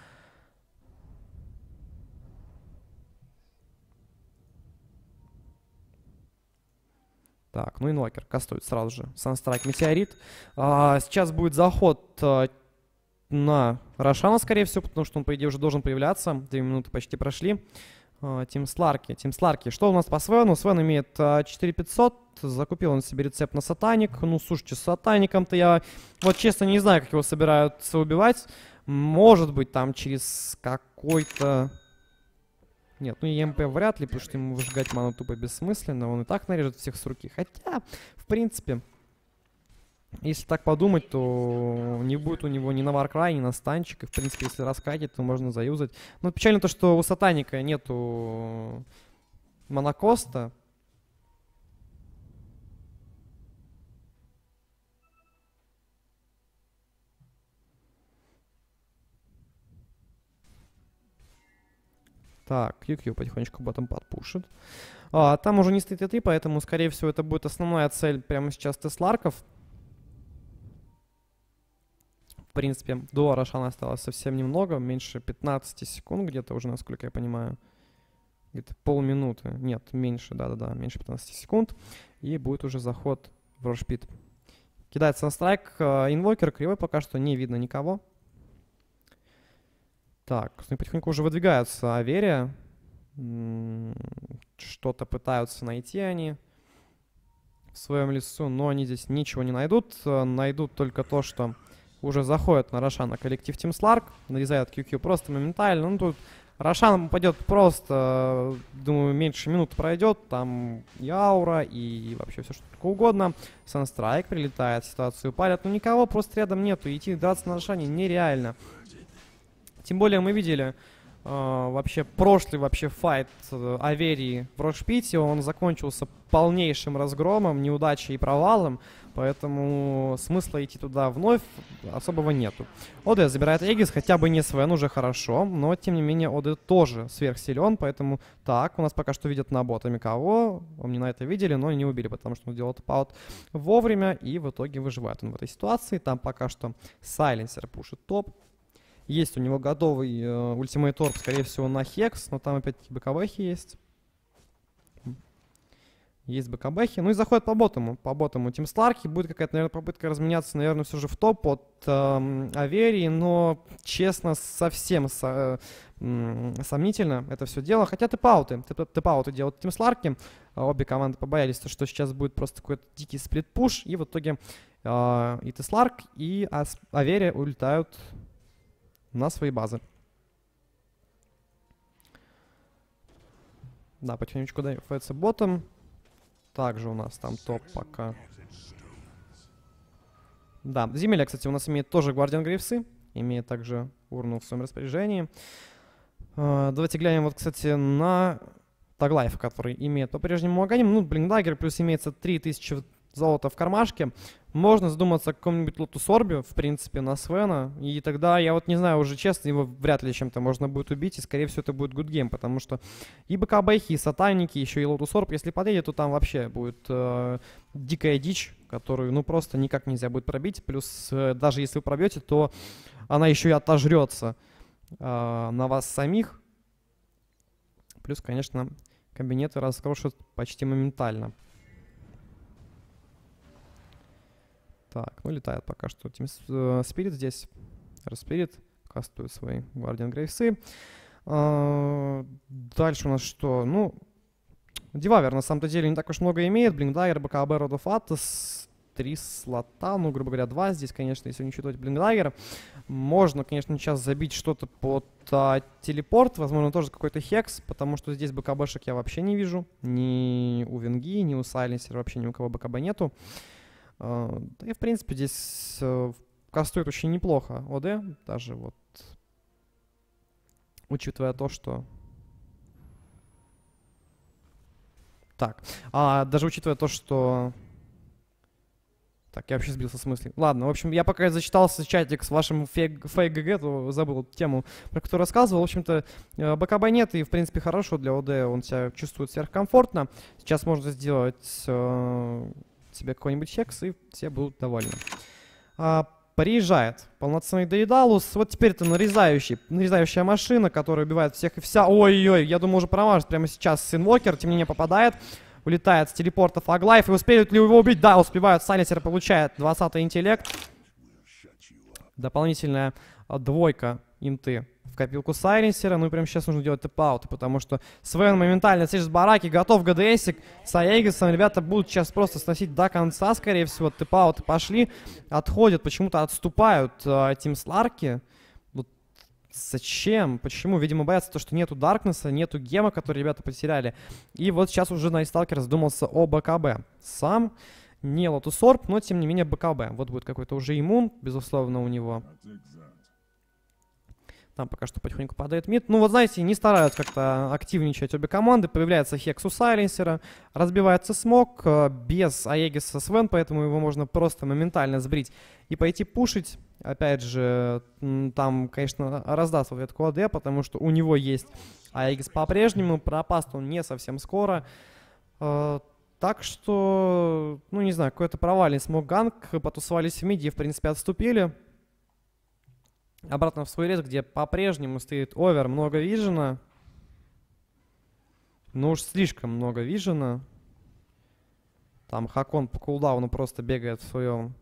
Так, ну инвокер кастует сразу же Санстрайк Метеорит. А, сейчас будет заход а, на Рошана, скорее всего, потому что он, по идее, уже должен появляться. Две минуты почти прошли. А, Тим Сларки. Тим Сларки. Что у нас по Свену? Свен имеет а, четыре тысячи пятьсот. Закупил он себе рецепт на Сатаник. Ну, слушайте, с Сатаником-то я, вот честно, не знаю, как его собираются убивать. Может быть, там через какой-то... Нет, ну и МП вряд ли, потому что ему выжигать ману тупо бессмысленно. Он и так нарежет всех с руки. Хотя, в принципе, если так подумать, то не будет у него ни на Варкрай, ни на станчик. И, в принципе, если раскатить, то можно заюзать. Но печально то, что у Сатаника нету монокоста. Так, кью кью потихонечку ботом подпушит. А, там уже не стоит Т три, поэтому, скорее всего, это будет основная цель прямо сейчас Тесларков. В принципе, до Рошана осталось совсем немного, меньше пятнадцати секунд где-то уже, насколько я понимаю. Где-то полминуты. Нет, меньше, да-да-да, меньше пятнадцати секунд. И будет уже заход в Рошпит. Кидается на страйк. Инвокер кривой, пока что не видно никого. Так, потихоньку уже выдвигаются Аверия. Что-то пытаются найти они в своем лесу, но они здесь ничего не найдут. Найдут только то, что уже заходит на Рошана коллектив Team Slark. Нарезает кью кью просто моментально. Ну, тут Рошан упадет просто, думаю, меньше минуты пройдет. Там и аура, и вообще все что только угодно. Санстрайк прилетает, ситуацию палят. Но никого просто рядом нету. Идти драться на Рошане нереально. Тем более мы видели э, вообще прошлый вообще файт э, Аверии в Рошпите. Он закончился полнейшим разгромом, неудачей и провалом. Поэтому смысла идти туда вновь особого нету. ОД забирает Эгис, хотя бы не Свен, уже хорошо. Но, тем не менее, ОД тоже сверхсилен. Поэтому, так, у нас пока что видят на ботами кого. Мы на это видели, но не убили, потому что он делал топ-аут вовремя. И в итоге выживает он в этой ситуации. Там пока что Сайленсер пушит топ. Есть у него готовый э, ультимейт орб, скорее всего, на Хекс, но там опять-таки БКВхи есть. Есть БКБхи. Ну и заходит по ботому. По ботому Тим Сларки. Будет какая-то, наверное, попытка разменяться, наверное, все же в топ от э, Аверии. Но, честно, совсем со, э, сомнительно это все дело. Хотя тэп-ауты. Тэп-ауты делают Тим Сларки. Обе команды побоялись, что сейчас будет просто какой-то дикий сплит-пуш. И в итоге э, и Т-Сларк, и Аверия улетают на свои базы. Да, потихонечку дайфается ботом. Также у нас там топ пока. Да, Земля, кстати, у нас имеет тоже Гвардиан Грейвсы. Имеет также урну в своем распоряжении. Uh, давайте глянем, вот, кстати, на Таглайф, который имеет по-прежнему Аганим. Ну, Блинкдаггер, плюс имеется три тысячи золота в кармашке. Можно задуматься о каком-нибудь Лотус Орбе, в принципе, на Свена. И тогда, я вот не знаю, уже честно, его вряд ли чем-то можно будет убить. И, скорее всего, это будет гудгейм, потому что и БКБхи, и Сатанники, еще и Лотус Орб, если подъедет, то там вообще будет э, дикая дичь, которую, ну, просто никак нельзя будет пробить. Плюс, э, даже если вы пробьете, то она еще и отожрется э, на вас самих. Плюс, конечно, кабинеты раскрошат почти моментально. Так, ну летает пока что Team Spirit здесь. Распирит, кастует свои Guardian Грейвсы. А, дальше у нас что? Ну, Дивавер на самом-то деле не так уж много имеет. Блинкдаггер, БКБ, Rod of Atlas, три слота, ну, грубо говоря, два здесь, конечно, если не учитывать Блинкдаггера. Можно, конечно, сейчас забить что-то под а, телепорт, возможно, тоже какой-то хекс, потому что здесь БКБшек я вообще не вижу. Ни у Венги, ни у Сайленсера, вообще ни у кого БКБ нету. Uh, да и, в принципе, здесь uh, кастует очень неплохо ОД, даже вот, учитывая то, что... Так, а, даже учитывая то, что... Так, я вообще сбился с мысли. Ладно, в общем, я пока зачитался чатик с вашим фейк-ГГ, то забыл тему, про которую рассказывал. В общем-то, БКБ нет, и, в принципе, хорошо для ОД, он себя чувствует сверхкомфортно. Сейчас можно сделать... Uh, себе какой-нибудь хекс, и все будут довольны. А, приезжает полноценный Дейдалус. Вот теперь это нарезающий, нарезающая машина, которая убивает всех и вся. Ой-ой-ой, я думаю, уже промажет прямо сейчас Инвокер. Тем не менее попадает. Улетает с телепорта Фаглайф. И успеют ли его убить? Да, успевают. Сайленсер получает двадцатый интеллект. Дополнительная двойка инты в копилку Сайленсера. Ну и прямо сейчас нужно делать тэп-ауты, потому что Свен моментально сидит с бараки, готов ГДСик с Аегисом. Ребята будут сейчас просто сносить до конца, скорее всего. Тэп-ауты пошли, отходят, почему-то отступают э, Тим Сларки. Вот зачем? Почему? Видимо, боятся то, что нету Даркнесса, нету Гема, который ребята потеряли. И вот сейчас уже Найтсталкер задумался о БКБ. Сам не Лотус Орб, но тем не менее БКБ. Вот будет какой-то уже иммун, безусловно, у него. Там пока что потихоньку падает мид. Ну вот знаете, не стараются как-то активничать обе команды. Появляется хекс у Сайленсера, разбивается смог без Аегиса Свен, поэтому его можно просто моментально сбрить и пойти пушить. Опять же, там, конечно, раздаст ветку АД, потому что у него есть Аегис по-прежнему. Пропаст он не совсем скоро. Так что, ну не знаю, какой-то провальный смог-ганг. Потусовались в миде и, в принципе, отступили. Обратно в свой лес, где по-прежнему стоит овер, много вижена. Ну уж слишком много вижена. Там Хакон по кулдауну просто бегает в своем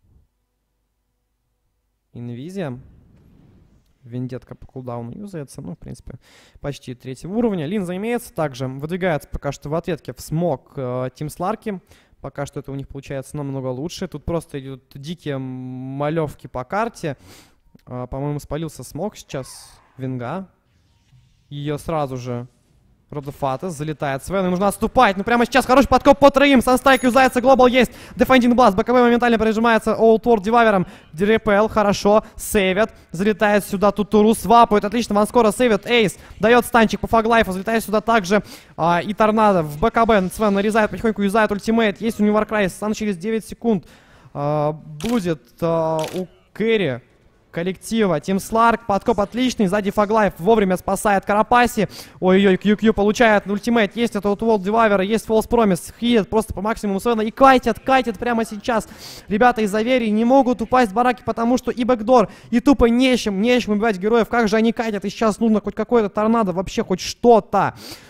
инвизе. Вендетка по кулдауну юзается. Ну, в принципе, почти третьего уровня. Линза имеется. Также выдвигается пока что в ответке в смог э, Тим Сларки. Пока что это у них получается намного лучше. Тут просто идут дикие малевки по карте. Uh, по-моему, спалился смог сейчас. Венга. Ее сразу же Родофатес залетает. Свену нужно отступать. Ну прямо сейчас хороший подкоп по троим. Санстрайк юзается. Глобал есть. Дефендинг Бласт. БКБ моментально прижимается Олдворд Дивавером. ДРПЛ хорошо. Сейвят. Залетает сюда Тутуру. Свапают. Отлично. Ванскоро сейвят. Эйс. Дает станчик по Фаглайфу. Залетает сюда также а, и Торнадо. В БКБ Свен нарезает. Потихоньку юзает ультимейт. Есть у него Варкрай. Сан через девять секунд. А, будет а, у Кэрри коллектива. Тим Сларк, подкоп отличный, сзади Фаглайф вовремя спасает Карапаси. Ой-ой-ой, Кью Кью получает ультимейт. Есть это вот Волд Дивавера, есть Фолс Промис. Хилит просто по максимуму Свена и катят, катят прямо сейчас. Ребята из Аверии не могут упасть в бараки, потому что и бэкдор, и тупо нечем, нечем убивать героев. Как же они катят, и сейчас нужно хоть какой-то торнадо, вообще хоть что-то.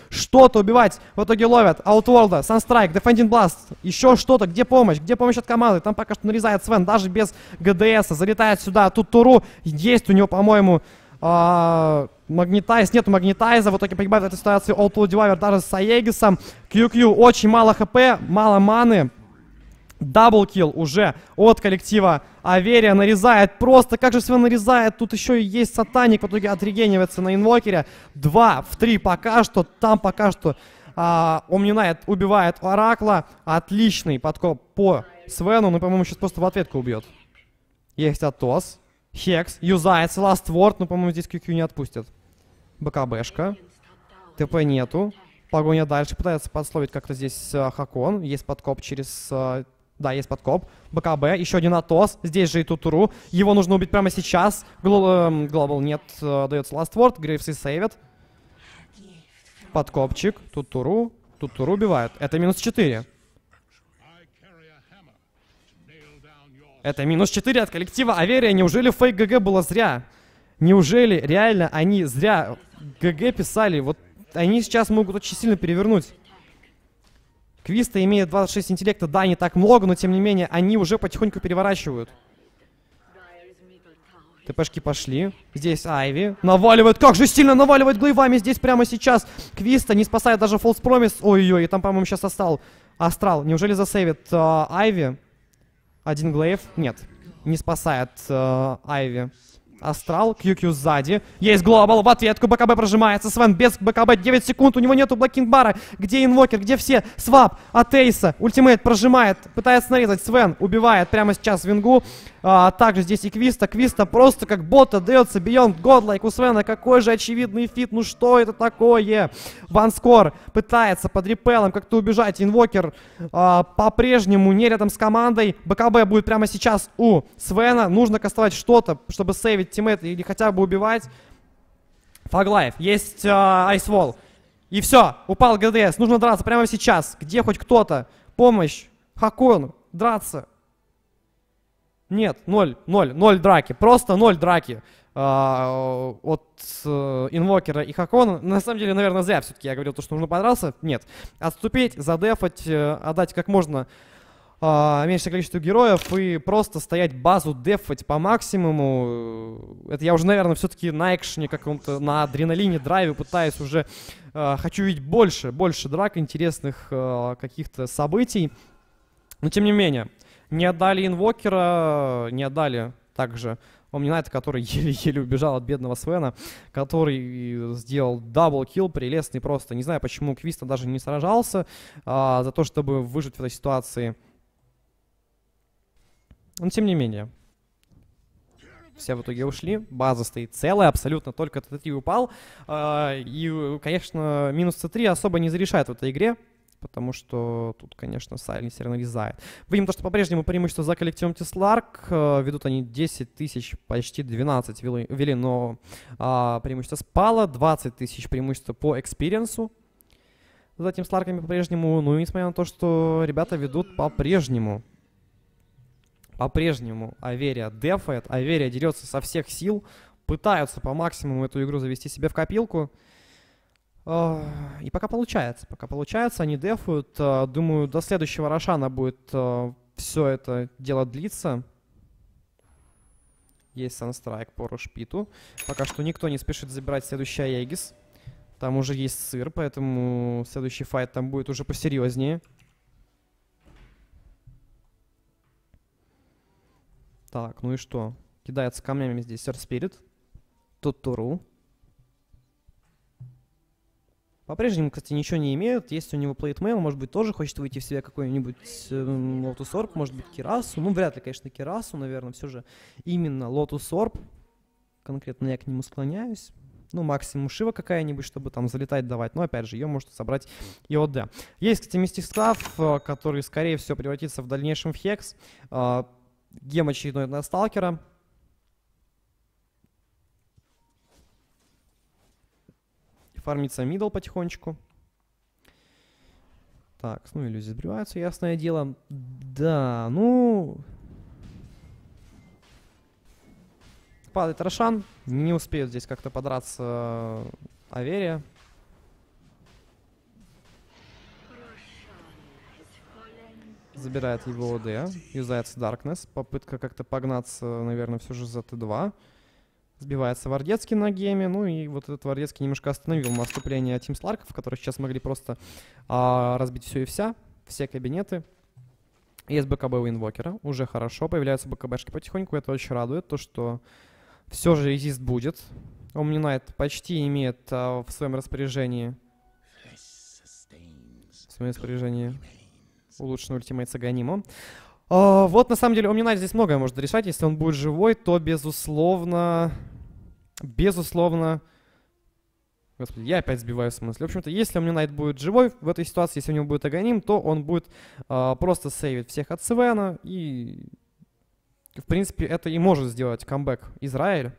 что-то убивать. В итоге ловят Outworld, Sunstrike, Defending Blast, еще что-то. Где помощь? Где помощь от команды? Там пока что нарезает Свен, даже без ГДС. Залетает сюда, тут Туру. Есть у него, по-моему, а, магнитайз. Нету магнитайза. В итоге погибает в этой ситуации Outworld Diver даже с Аегисом. кью кью очень мало хп, мало маны. Даблкилл уже от коллектива Аверия. Нарезает просто. Как же Свен нарезает? Тут еще и есть сатаник. В итоге отрегенивается на инвокере. два в три пока что. Там пока что а, Омнинайт убивает Оракла. Отличный подкоп по Свену. Ну, по-моему, сейчас просто в ответку убьет. Есть Атос. Хекс. Юзается. Last Word. Ну, по-моему, здесь кью кью не отпустят. БКБшка. ТП нету. Погоня дальше. Пытается подсловить как-то здесь а, Хакон. Есть подкоп через... А, Да, есть подкоп. БКБ. Еще один Атос. Здесь же и Тутуру. Его нужно убить прямо сейчас. Глобал нет. Дается Last Word. Грейвсы сейвят. Подкопчик. Тутуру. Тутуру убивают. Это минус четыре. Это минус четыре от коллектива Аверия. Неужели фейк ГГ было зря? Неужели реально они зря ГГ писали? Вот они сейчас могут очень сильно перевернуть. Квиста имеет двадцать шесть интеллекта, да, не так много, но тем не менее, они уже потихоньку переворачивают. ТПшки пошли. Здесь Айви. Наваливает, как же сильно наваливает глейвами здесь прямо сейчас. Квиста не спасает даже False Promise. Ой-ой-ой, и там, по-моему, сейчас остал Астрал. Неужели засейвит э, Айви? Один глейв. Нет, не спасает э, Айви. Астрал, кью кью сзади. Есть глобал, в ответку БКБ прожимается. Свен без БКБ, девять секунд, у него нету блокинг-бара. Где инвокер, где все? Свап от Эйса, ультимейт прожимает, пытается нарезать. Свен убивает прямо сейчас Вингу. А, также здесь и Квиста. Квиста просто как бота дается. Beyond Godlike у Свена. Какой же очевидный фит. Ну что это такое? Ванскор пытается под репелом как-то убежать. Инвокер а, по-прежнему не рядом с командой. БКБ будет прямо сейчас у Свена. Нужно кастовать что-то, чтобы сейвить тиммейт или хотя бы убивать. Фаглайф. Есть Айсвол. И все. Упал ГДС. Нужно драться прямо сейчас. Где хоть кто-то? Помощь. Хакон. Драться. Нет, ноль, ноль, ноль драки. Просто ноль драки а, от а, инвокера и Хакона. На самом деле, наверное, зря все-таки я говорил, то, что нужно подраться. Нет. Отступить, задефать, отдать как можно а, меньшее количество героев и просто стоять базу, дефать по максимуму. Это я уже, наверное, все-таки на экшене каком-то, на адреналине, драйве пытаюсь уже... А, хочу видеть больше, больше драк, интересных а, каких-то событий. Но тем не менее... Не отдали инвокера, не отдали также Омнинайта, который еле-еле убежал от бедного Свена, который сделал даблкилл, прелестный просто. Не знаю, почему Квиста даже не сражался а, за то, чтобы выжить в этой ситуации. Но тем не менее. Все в итоге ушли, база стоит целая, абсолютно, только тэ три упал. А, и, конечно, минус цэ три особо не зарешает в этой игре. Потому что тут, конечно, Сайленсер нарезает. Видим то, что по-прежнему преимущество за коллективом Тисларк. Ведут они десять тысяч, почти двенадцать вели, вели но а, преимущество спало. двадцать тысяч преимущества по экспириенсу. За Тимсларками по-прежнему. Ну и несмотря на то, что ребята ведут по-прежнему. По-прежнему Аверия дефает. Аверия дерется со всех сил. Пытаются по максимуму эту игру завести себе в копилку. И пока получается, пока получается, они дефают. Думаю, до следующего Рошана будет все это дело длиться. Есть Санстрайк по Рошпиту. Пока что никто не спешит забирать следующий Аегис. Там уже есть сыр, поэтому следующий файт там будет уже посерьезнее. Так, ну и что? Кидается камнями здесь Сэр Спирит. Тут Туру. По-прежнему, кстати, ничего не имеют. Есть у него плейтмейл, может быть, тоже хочет выйти в себя какой-нибудь Lotus Orb, может быть, Кирасу. Ну, вряд ли, конечно, Кирасу, наверное, все же именно Lotus Orb. Конкретно я к нему склоняюсь. Ну, максимум Шива какая-нибудь, чтобы там залетать давать. Но, опять же, ее может собрать и о дэ. Есть, кстати, Мистик Скаф, который, скорее всего, превратится в дальнейшем в Хекс. Гем очередной на Сталкера. Фармится мидл потихонечку. Так, ну иллюзии сбриваются, ясное дело. Да, ну... Падает Рошан. Не успеет здесь как-то подраться Аверия. Забирает его ОД. Юзается Darkness. Попытка как-то погнаться, наверное, все же за Т два. Сбивается Вардецкий на геме. Ну и вот этот Вардецкий немножко остановил наступление Team Slark'ов, которые сейчас могли просто а, разбить все и вся. Все кабинеты. Есть БКБ у инвокера. Уже хорошо. Появляются БКБшки потихоньку. Это очень радует. То, что все же резист будет. Omni-Knight почти имеет а, в своем распоряжении... В своем распоряжении... улучшенный ультимейт с Аганимом. А, вот, на самом деле, Omni-Knight здесь многое может решать. Если он будет живой, то, безусловно... Безусловно... Господи, я опять сбиваю смысл. В общем-то, если Omni-Knight будет живой в этой ситуации, если у него будет Аганим, то он будет а, просто сейвить всех от Свена. И, в принципе, это и может сделать камбэк Израиль.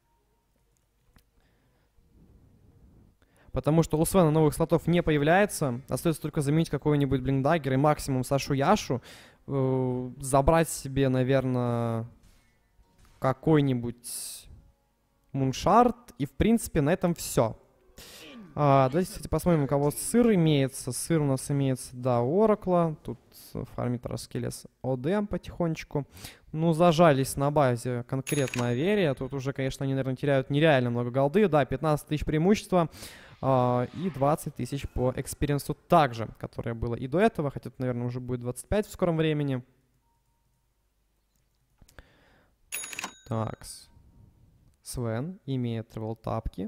Потому что у Свена новых слотов не появляется. Остается только заменить какой-нибудь Блинкдаггер и максимум Сашу Яшу. Э, забрать себе, наверное, какой-нибудь Муншард. И, в принципе, на этом все. А, давайте, кстати, посмотрим, у кого сыр имеется. Сыр у нас имеется, да, у Оракла. Тут фармит Раскелес ОД потихонечку. Ну, зажались на базе конкретно Аверия. Тут уже, конечно, они, наверное, теряют нереально много голды. Да, пятнадцать тысяч преимущества. Uh, и двадцать тысяч по экспириенсу также, которое было и до этого, хотя это, наверное, уже будет двадцать пять в скором времени. Так. Свен имеет тревел-тапки.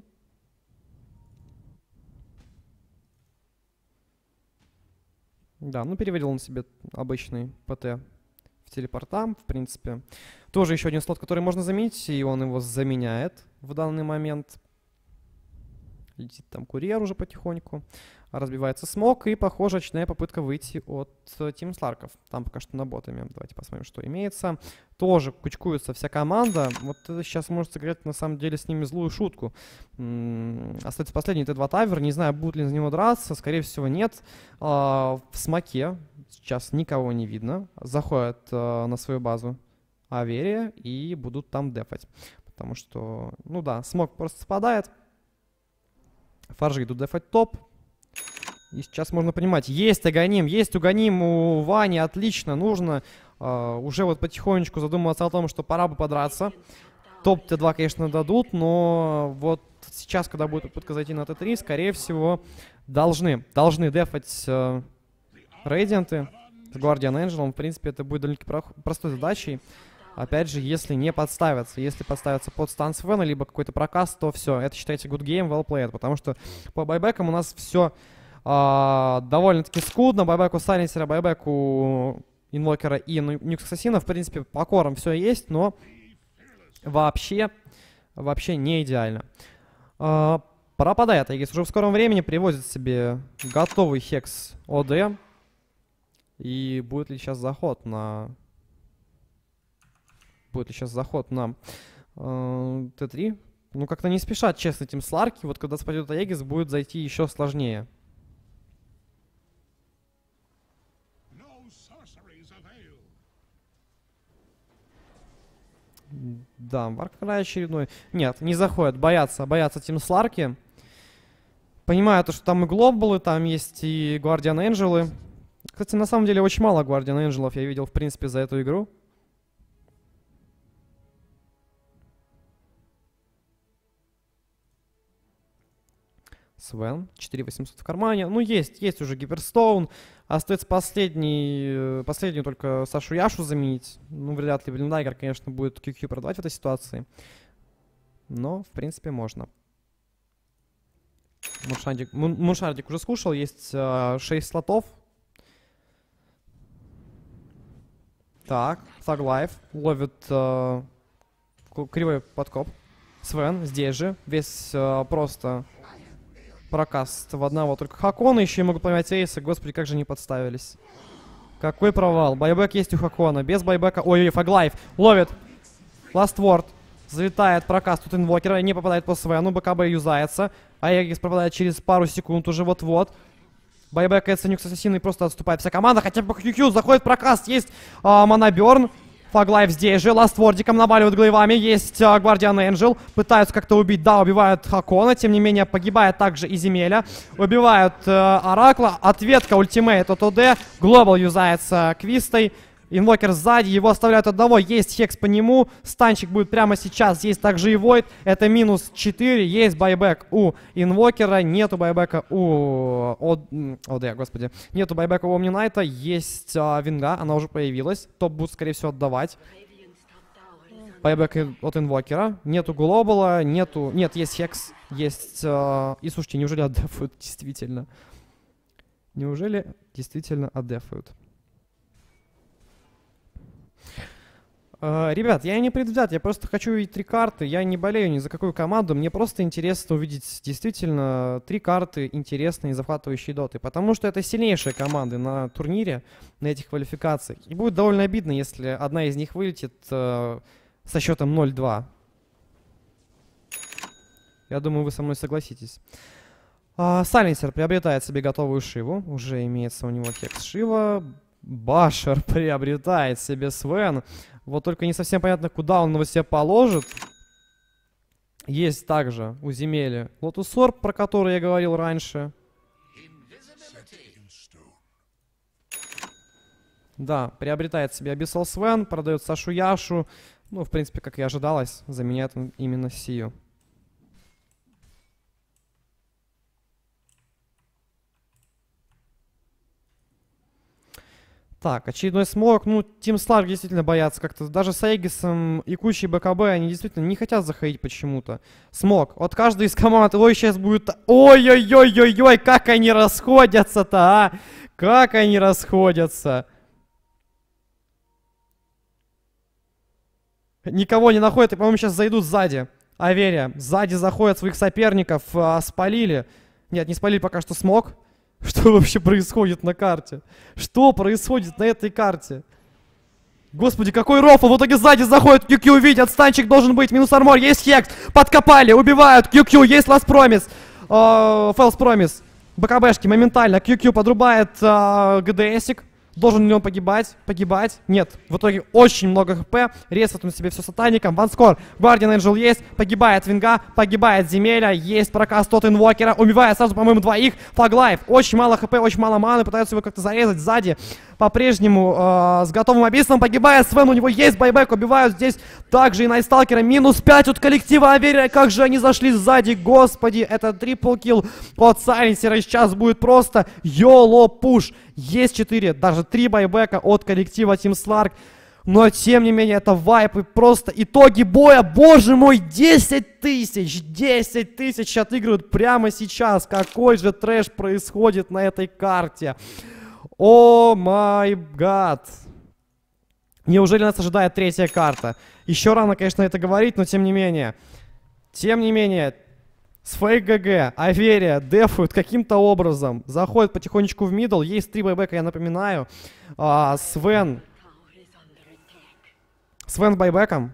Да, ну переводил он себе обычный ПТ в телепортам, в принципе. Тоже еще один слот, который можно заменить, и он его заменяет в данный момент. Летит там курьер уже потихоньку. Разбивается смог. И, похоже, очная попытка выйти от Team Slark'ов. Там пока что на ботами. Давайте посмотрим, что имеется. Тоже кучкуется вся команда. Вот это сейчас может сыграть, на самом деле, с ними злую шутку. М-м, остается последний Т два Тавер. Не знаю, будут ли за него драться. Скорее всего, нет. А, в смоке сейчас никого не видно. Заходят а, на свою базу Аверия и будут там дефать. Потому что, ну да, смог просто спадает. Фаржи идут дефать топ. И сейчас можно понимать, есть Аганим, есть Уганим у Вани, отлично, нужно э, уже вот потихонечку задумываться о том, что пора бы подраться. Топ Т два, конечно, дадут, но вот сейчас, когда будет попытка зайти на Т три, скорее всего, должны, должны дефать э, рейдианты с Guardian Angel. В принципе, это будет довольно-таки простой задачей. Опять же, если не подставятся. Если подставятся под стан Свена, либо какой-то прокаст, то все. Это считайте good game, well played. Потому что по байбекам у нас все э, довольно-таки скудно. Байбек у Сайленсера, байбек у Инвокера и Нюкс Ассасина. В принципе, по корам все есть, но вообще, вообще не идеально. Э, пропадает Аегис уже в скором времени. Привозит себе готовый хекс ОД. И будет ли сейчас заход на... Будет ли сейчас заход на э, Т три. Ну, как-то не спешат, честно, Team Slark'и. Вот когда спадет Аегис, будет зайти еще сложнее. Да, Варкрай очередной. Нет, не заходят, боятся, боятся Team Slark'и. Понимаю то, что там и глобалы, там есть и Guardian Angel'ы. Кстати, на самом деле очень мало Guardian Angel'ов я видел, в принципе, за эту игру. Свен, четыре тысячи восемьсот в кармане. Ну, есть, есть уже Гиперстоун. Остается последний, последнюю только Сашу Яшу заменить. Ну, вряд ли Блиндайгер, конечно, будет Q Q продавать в этой ситуации. Но, в принципе, можно. Муншардик, Мун, Муншардик уже скушал, есть э, шесть слотов. Так, Таглайф ловит э, кривой подкоп. Свен здесь же, весь э, просто... Прокаст в одного только Хакона, еще и могут поймать эйсы. Господи, как же не подставились. Какой провал. Байбек есть у Хакона. Без байбека... Ой-ой, Фаглайф ловит. Last Word. Залетает прокаст тут инвокера. Не попадает по Свену. БКБ юзается. Аегис пропадает через пару секунд уже вот-вот. Байбек Эдсонюкс Ассасин и просто отступает вся команда. Хотя бы Q Q заходит прокаст. Есть а, Моноберн. Фаглайф здесь же, ластвордиком наваливают глейвами. Есть uh, Гвардиан Энджел. Пытаются как-то убить. Да, убивают Хакона. Тем не менее, погибает также и Земеля. Убивают uh, Оракла. Ответка ультимейт от ОД. Глобал юзается Квистой. Инвокер сзади, его оставляют одного, есть хекс по нему, станчик будет прямо сейчас, есть также и Войд, это минус четыре, есть байбек у Инвокера, нету байбека у ОД, господи, нету байбека у Омнинайта, есть а, Винга, она уже появилась, топ будет скорее всего отдавать. Байбек от Инвокера, нету Глобала, нету, нет, есть хекс, есть, а, и слушайте, неужели отдефают действительно? Неужели действительно отдефают? Uh, ребят, я не предвзят, я просто хочу увидеть три карты, я не болею ни за какую команду, мне просто интересно увидеть действительно три карты интересные и захватывающие доты, потому что это сильнейшие команды на турнире, на этих квалификациях, и будет довольно обидно, если одна из них вылетит uh, со счетом ноль-два. Я думаю, вы со мной согласитесь. Uh, Сайленсер приобретает себе готовую Шиву, уже имеется у него хекс Шива. Башер приобретает себе Свен. Вот только не совсем понятно, куда он его себе положит. Есть также у Земели Лотус Орб, про который я говорил раньше. Да, приобретает себе Абиссал Свен, продает Сашу Яшу. Ну, в принципе, как и ожидалось, заменяет он именно Сию. Так, очередной смог. Ну, Team Slark действительно боятся как-то. Даже с Аегисом и кучей БКБ они действительно не хотят заходить почему-то. Смог. Вот каждый из команд, ой, сейчас будет... Ой-ой-ой-ой-ой, как они расходятся-то, а! Как они расходятся! Никого не находят, и, по-моему, сейчас зайдут сзади. Аверия. Сзади заходят своих соперников, а, спалили. Нет, не спалили пока что смог. Что вообще происходит на карте? Что происходит на этой карте? Господи, какой рофл! В итоге сзади заходит кью кью, видят, станчик должен быть, минус армор, есть хекс, подкопали, убивают, кью кью, есть ласт промис, фэлс промис, БКБшки моментально, кью кью подрубает uh, ГДСик. Должен ли он погибать? Погибать? Нет. В итоге очень много хп. Ресет он себе все сатаником. Ванскор. Гвардиан Энджел есть. Погибает Винга. Погибает Земеля. Есть прокаст от Инвокера. Убивает сразу, по-моему, двоих. Фаглайф. Очень мало хп, очень мало маны. Пытаются его как-то зарезать сзади. По-прежнему э, с готовым абиссом. Погибает Свен. У него есть байбек. Убивают здесь также и Найсталкера. Минус пять от коллектива Аверия. Как же они зашли сзади. Господи. Это трипл килл от Сайленсера. Сейчас будет просто йоло пуш. Есть четыре, даже три байбека от коллектива Team Slark. Но, тем не менее, это вайп и просто итоги боя. Боже мой, десять тысяч! десять тысяч отыгрывают прямо сейчас. Какой же трэш происходит на этой карте. О май гад. Неужели нас ожидает третья карта? Еще рано, конечно, это говорить, но тем не менее. Тем не менее... С фейк ГГ, Аверия, дефают каким-то образом. Заходит потихонечку в мидл. Есть три байбека, я напоминаю. А, Свен. Свен с байбеком.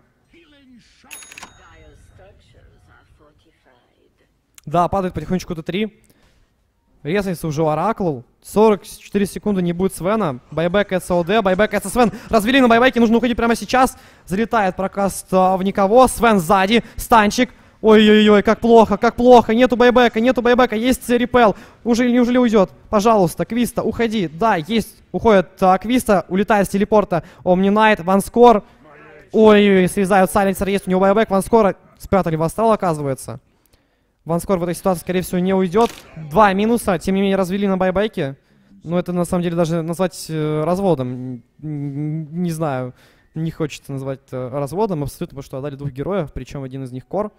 Да, падает потихонечку Т три. Резается уже Оракл. сорок четыре секунды не будет Свена. Байбек это СОД, байбек это Свен. Развели на байбеке, нужно уходить прямо сейчас. Залетает прокаст а, в никого. Свен сзади, станчик. Ой-ой-ой, как плохо, как плохо. Нету байбека, нету байбека, есть репел. Уже неужели уйдет? Пожалуйста, Квиста, уходи. Да, есть, уходит а, Квиста, улетает с телепорта Омнинайт, Ванскор. Ой-ой-ой, срезают Сайленсер, есть у него байбек, Ванскора спрятали в астрал, оказывается. Ванскор в этой ситуации, скорее всего, не уйдет. Два минуса, тем не менее, развели на байбеке. Ну, это, на самом деле, даже назвать э, разводом. Не знаю. Не хочется назвать это разводом, абсолютно, потому что отдали двух героев, причем один из них Кор.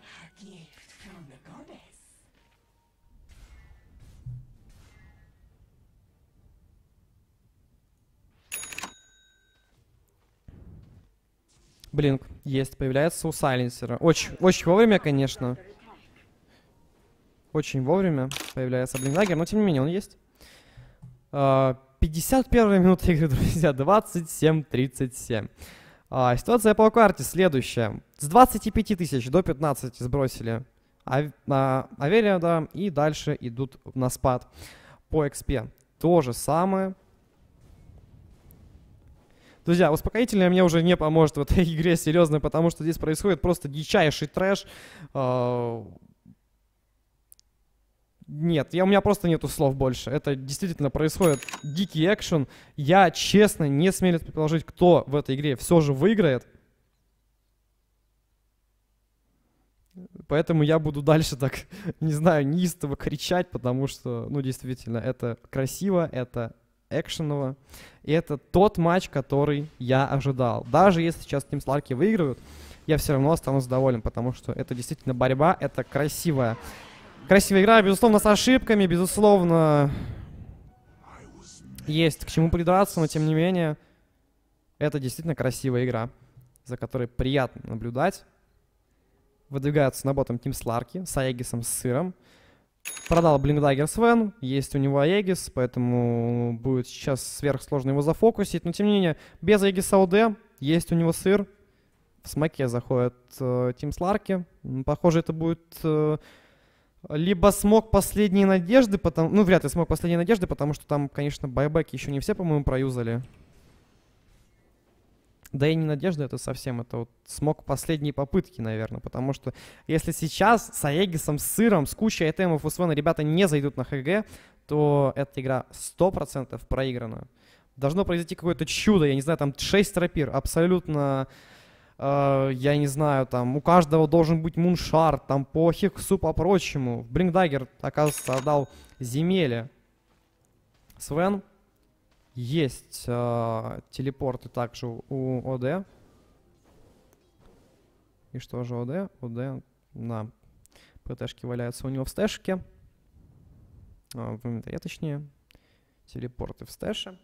Блинк есть, появляется у Сайленсера. Очень, очень вовремя, конечно. Очень вовремя появляется Блинкдаггер, но тем не менее он есть. пятьдесят первая минута игры, друзья, двадцать семь тридцать семь. А, ситуация по карте следующая. С двадцати пяти тысяч до пятнадцати сбросили а, а, Аверия, да, и дальше идут на спад по экспе. То же самое. Друзья, успокоительное мне уже не поможет в этой игре, серьезно, потому что здесь происходит просто дичайший трэш. Нет, я, у меня просто нету слов больше. Это действительно происходит дикий экшен. Я, честно, не смелюсь предположить, кто в этой игре все же выиграет. Поэтому я буду дальше так, не знаю, неистово кричать, потому что, ну, действительно, это красиво, это экшеново. И это тот матч, который я ожидал. Даже если сейчас Team Slarky выигрывают, я все равно останусь доволен, потому что это действительно борьба, это красивая. Красивая игра, безусловно, с ошибками, безусловно, есть к чему придраться, но тем не менее, это действительно красивая игра, за которой приятно наблюдать. Выдвигаются на ботом Team Slarky с Аегисом, с сыром. Продал Блинкдаггер Свен, есть у него Аегис, поэтому будет сейчас сверхсложно его зафокусить. Но тем не менее, без Аегиса ОД есть у него сыр. В смоке заходит э, Team Slarky. Похоже, это будет э, либо смог последней надежды, потому, ну вряд ли смог последней надежды, потому что там, конечно, байбеки еще не все, по-моему, проюзали. Да и не надежда это совсем, это вот смог последней попытки, наверное, потому что если сейчас с Аегисом, с сыром, с кучей айтемов у Свена ребята не зайдут на ХГ, то эта игра сто процентов проиграна. Должно произойти какое-то чудо, я не знаю, там шесть рапир, абсолютно, э, я не знаю, там у каждого должен быть муншард, там по Хиксу, по прочему. Блинкдаггер, оказывается, отдал земеле. Свен. Есть э, телепорты также у ОД. И что же ОД? ОД на ПТшке валяются у него в стэшке. А, в инвентаре, точнее. Телепорты в стэше.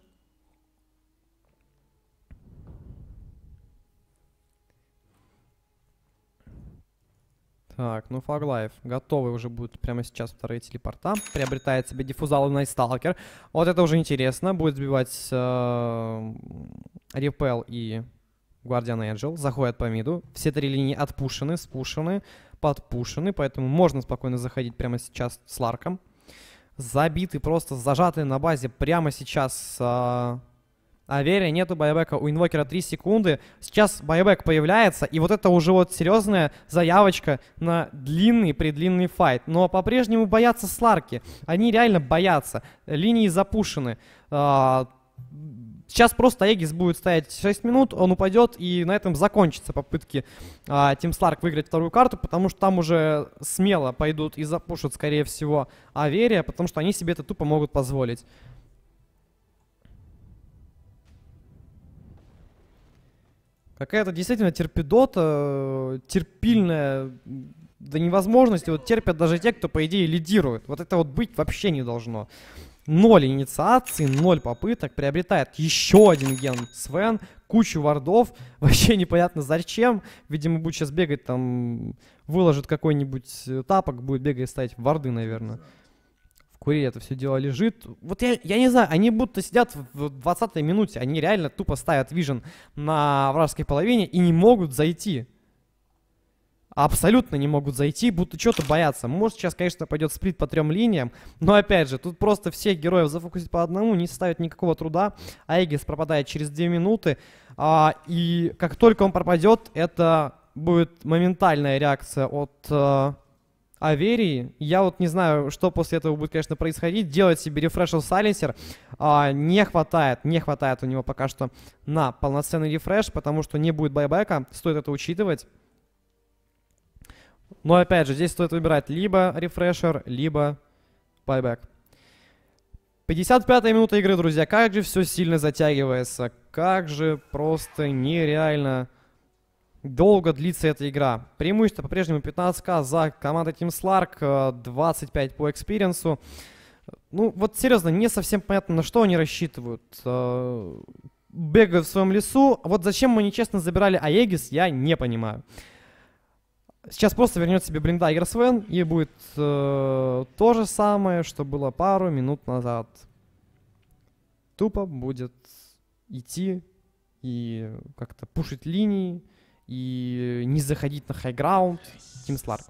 Так, ну Фаглайф готовы уже будут прямо сейчас вторые телепорта. Приобретает себе диффузал и Найтсталкер. Вот это уже интересно. Будет сбивать э, Репел и Guardian Angel. Заходят по миду. Все три линии отпушены, спушены, подпушены. Поэтому можно спокойно заходить прямо сейчас с Ларком. Забиты, просто зажатые на базе прямо сейчас... Э, Аверия, нету байбека, у инвокера три секунды. Сейчас байбек появляется, и вот это уже вот серьезная заявочка на длинный-предлинный файт. Но по-прежнему боятся Сларки. Они реально боятся. Линии запушены. Сейчас просто Аегис будет стоять шесть минут, он упадет, и на этом закончатся попытки Team Slark выиграть вторую карту, потому что там уже смело пойдут и запушат, скорее всего, Аверия, потому что они себе это тупо могут позволить. Какая-то действительно терпидота, терпильная до невозможности. Вот терпят даже те, кто, по идее, лидирует. Вот это вот быть вообще не должно. Ноль инициаций, ноль попыток. Приобретает еще один ген Свен, кучу вардов. Вообще непонятно зачем. Видимо, будет сейчас бегать там, выложит какой-нибудь тапок, будет бегать ставить варды, наверное. Кури это все дело лежит. Вот я, я не знаю, они будто сидят в двадцатой минуте, они реально тупо ставят вижен на вражеской половине и не могут зайти. Абсолютно не могут зайти, будто что-то боятся. Может, сейчас, конечно, пойдет сплит по трем линиям, но опять же, тут просто всех героев зафокусить по одному не составит никакого труда. Аегис пропадает через две минуты, а, и как только он пропадет, это будет моментальная реакция от... А, Аверии. Я вот не знаю, что после этого будет, конечно, происходить. Делать себе рефрешл сайленсер а, не хватает. Не хватает у него пока что на полноценный рефреш, потому что не будет байбека. Стоит это учитывать. Но опять же, здесь стоит выбирать либо рефрешер, либо байбек. пятьдесят пятая минута игры, друзья. Как же все сильно затягивается. Как же просто нереально... долго длится эта игра. Преимущество по-прежнему пятнадцать ка за командой Team Slark, двадцать пять по экспириенсу. Ну, вот серьезно, не совсем понятно, на что они рассчитывают. Бегают в своем лесу. Вот зачем мы нечестно забирали Аегис, я не понимаю. Сейчас просто вернет себе Блинкдаггер Свен, и будет э, то же самое, что было пару минут назад. Тупо будет идти и как-то пушить линии. И не заходить на хайграунд Team Slark.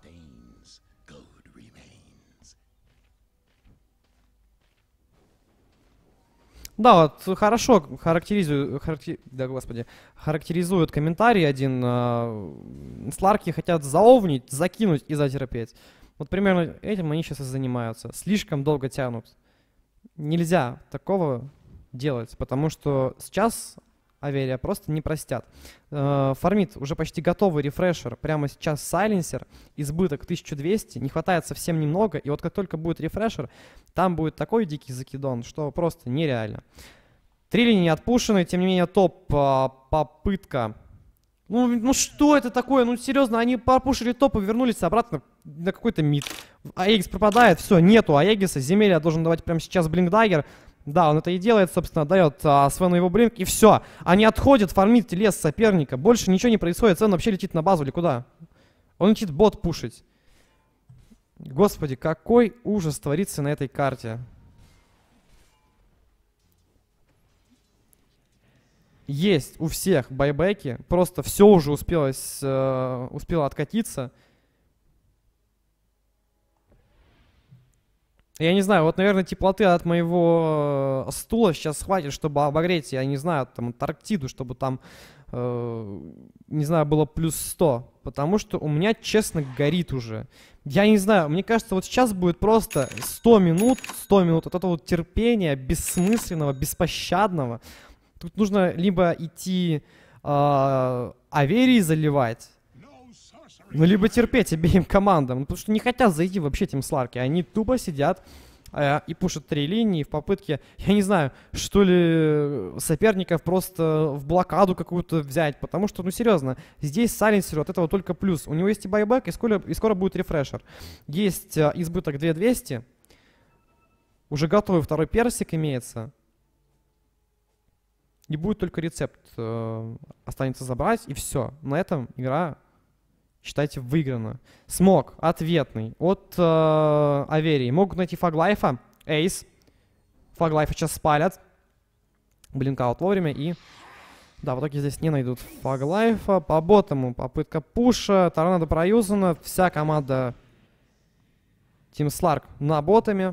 Да, вот хорошо характеризуют, характер... да, господи, характеризуют комментарий один. Э, Сларки хотят заовнить, закинуть и затерпеть. Вот примерно этим они сейчас и занимаются. Слишком долго тянут. Нельзя такого делать, потому что сейчас Аверия просто не простят. Э, фармит уже почти готовый рефрешер. Прямо сейчас сайленсер. Избыток тысяча двести. Не хватает совсем немного. И вот как только будет рефрешер, там будет такой дикий закидон, что просто нереально. Три линии отпушены. Тем не менее, топ а, попытка. Ну, ну что это такое? Ну серьезно, они попушили топ и вернулись обратно на какой-то мид. Аегис пропадает. Все, нету Аегиса. Земелья должен давать прямо сейчас блинкдаггер. Да, он это и делает, собственно, дает а, Свену его блинк, и все. Они отходят, фармить лес соперника. Больше ничего не происходит. Свен вообще летит на базу или куда? Он летит бот пушить. Господи, какой ужас творится на этой карте. Есть у всех байбеки. Просто все уже успело, э, успело откатиться. Я не знаю, вот, наверное, теплоты от моего э, стула сейчас хватит, чтобы обогреть, я не знаю, там, Антарктиду, чтобы там, э, не знаю, было плюс сто. Потому что у меня, честно, горит уже. Я не знаю, мне кажется, вот сейчас будет просто сто минут, сто минут от этого вот терпения бессмысленного, беспощадного. Тут нужно либо идти э, Аверии заливать, ну, либо терпеть обеим командам, потому что не хотят зайти вообще Team Slarky. Они тупо сидят э, и пушат три линии в попытке, я не знаю, что ли, соперников просто в блокаду какую-то взять. Потому что, ну серьезно, здесь сайленсеру от этого только плюс. У него есть и байбек, и скоро, и скоро будет рефрешер. Есть э, избыток две тысячи двести. Уже готовый второй персик имеется. И будет только рецепт. Э, останется забрать, и все. На этом игра, считайте, выиграно. Смог ответный от э, Аверии. Могут найти фаглайфа. Эйс. Фаглайфа сейчас спалят. Блинкаут вовремя. И да, в итоге здесь не найдут фаглайфа. По ботому попытка пуша. Торнадо проюзана. Вся команда Team Slark на ботами.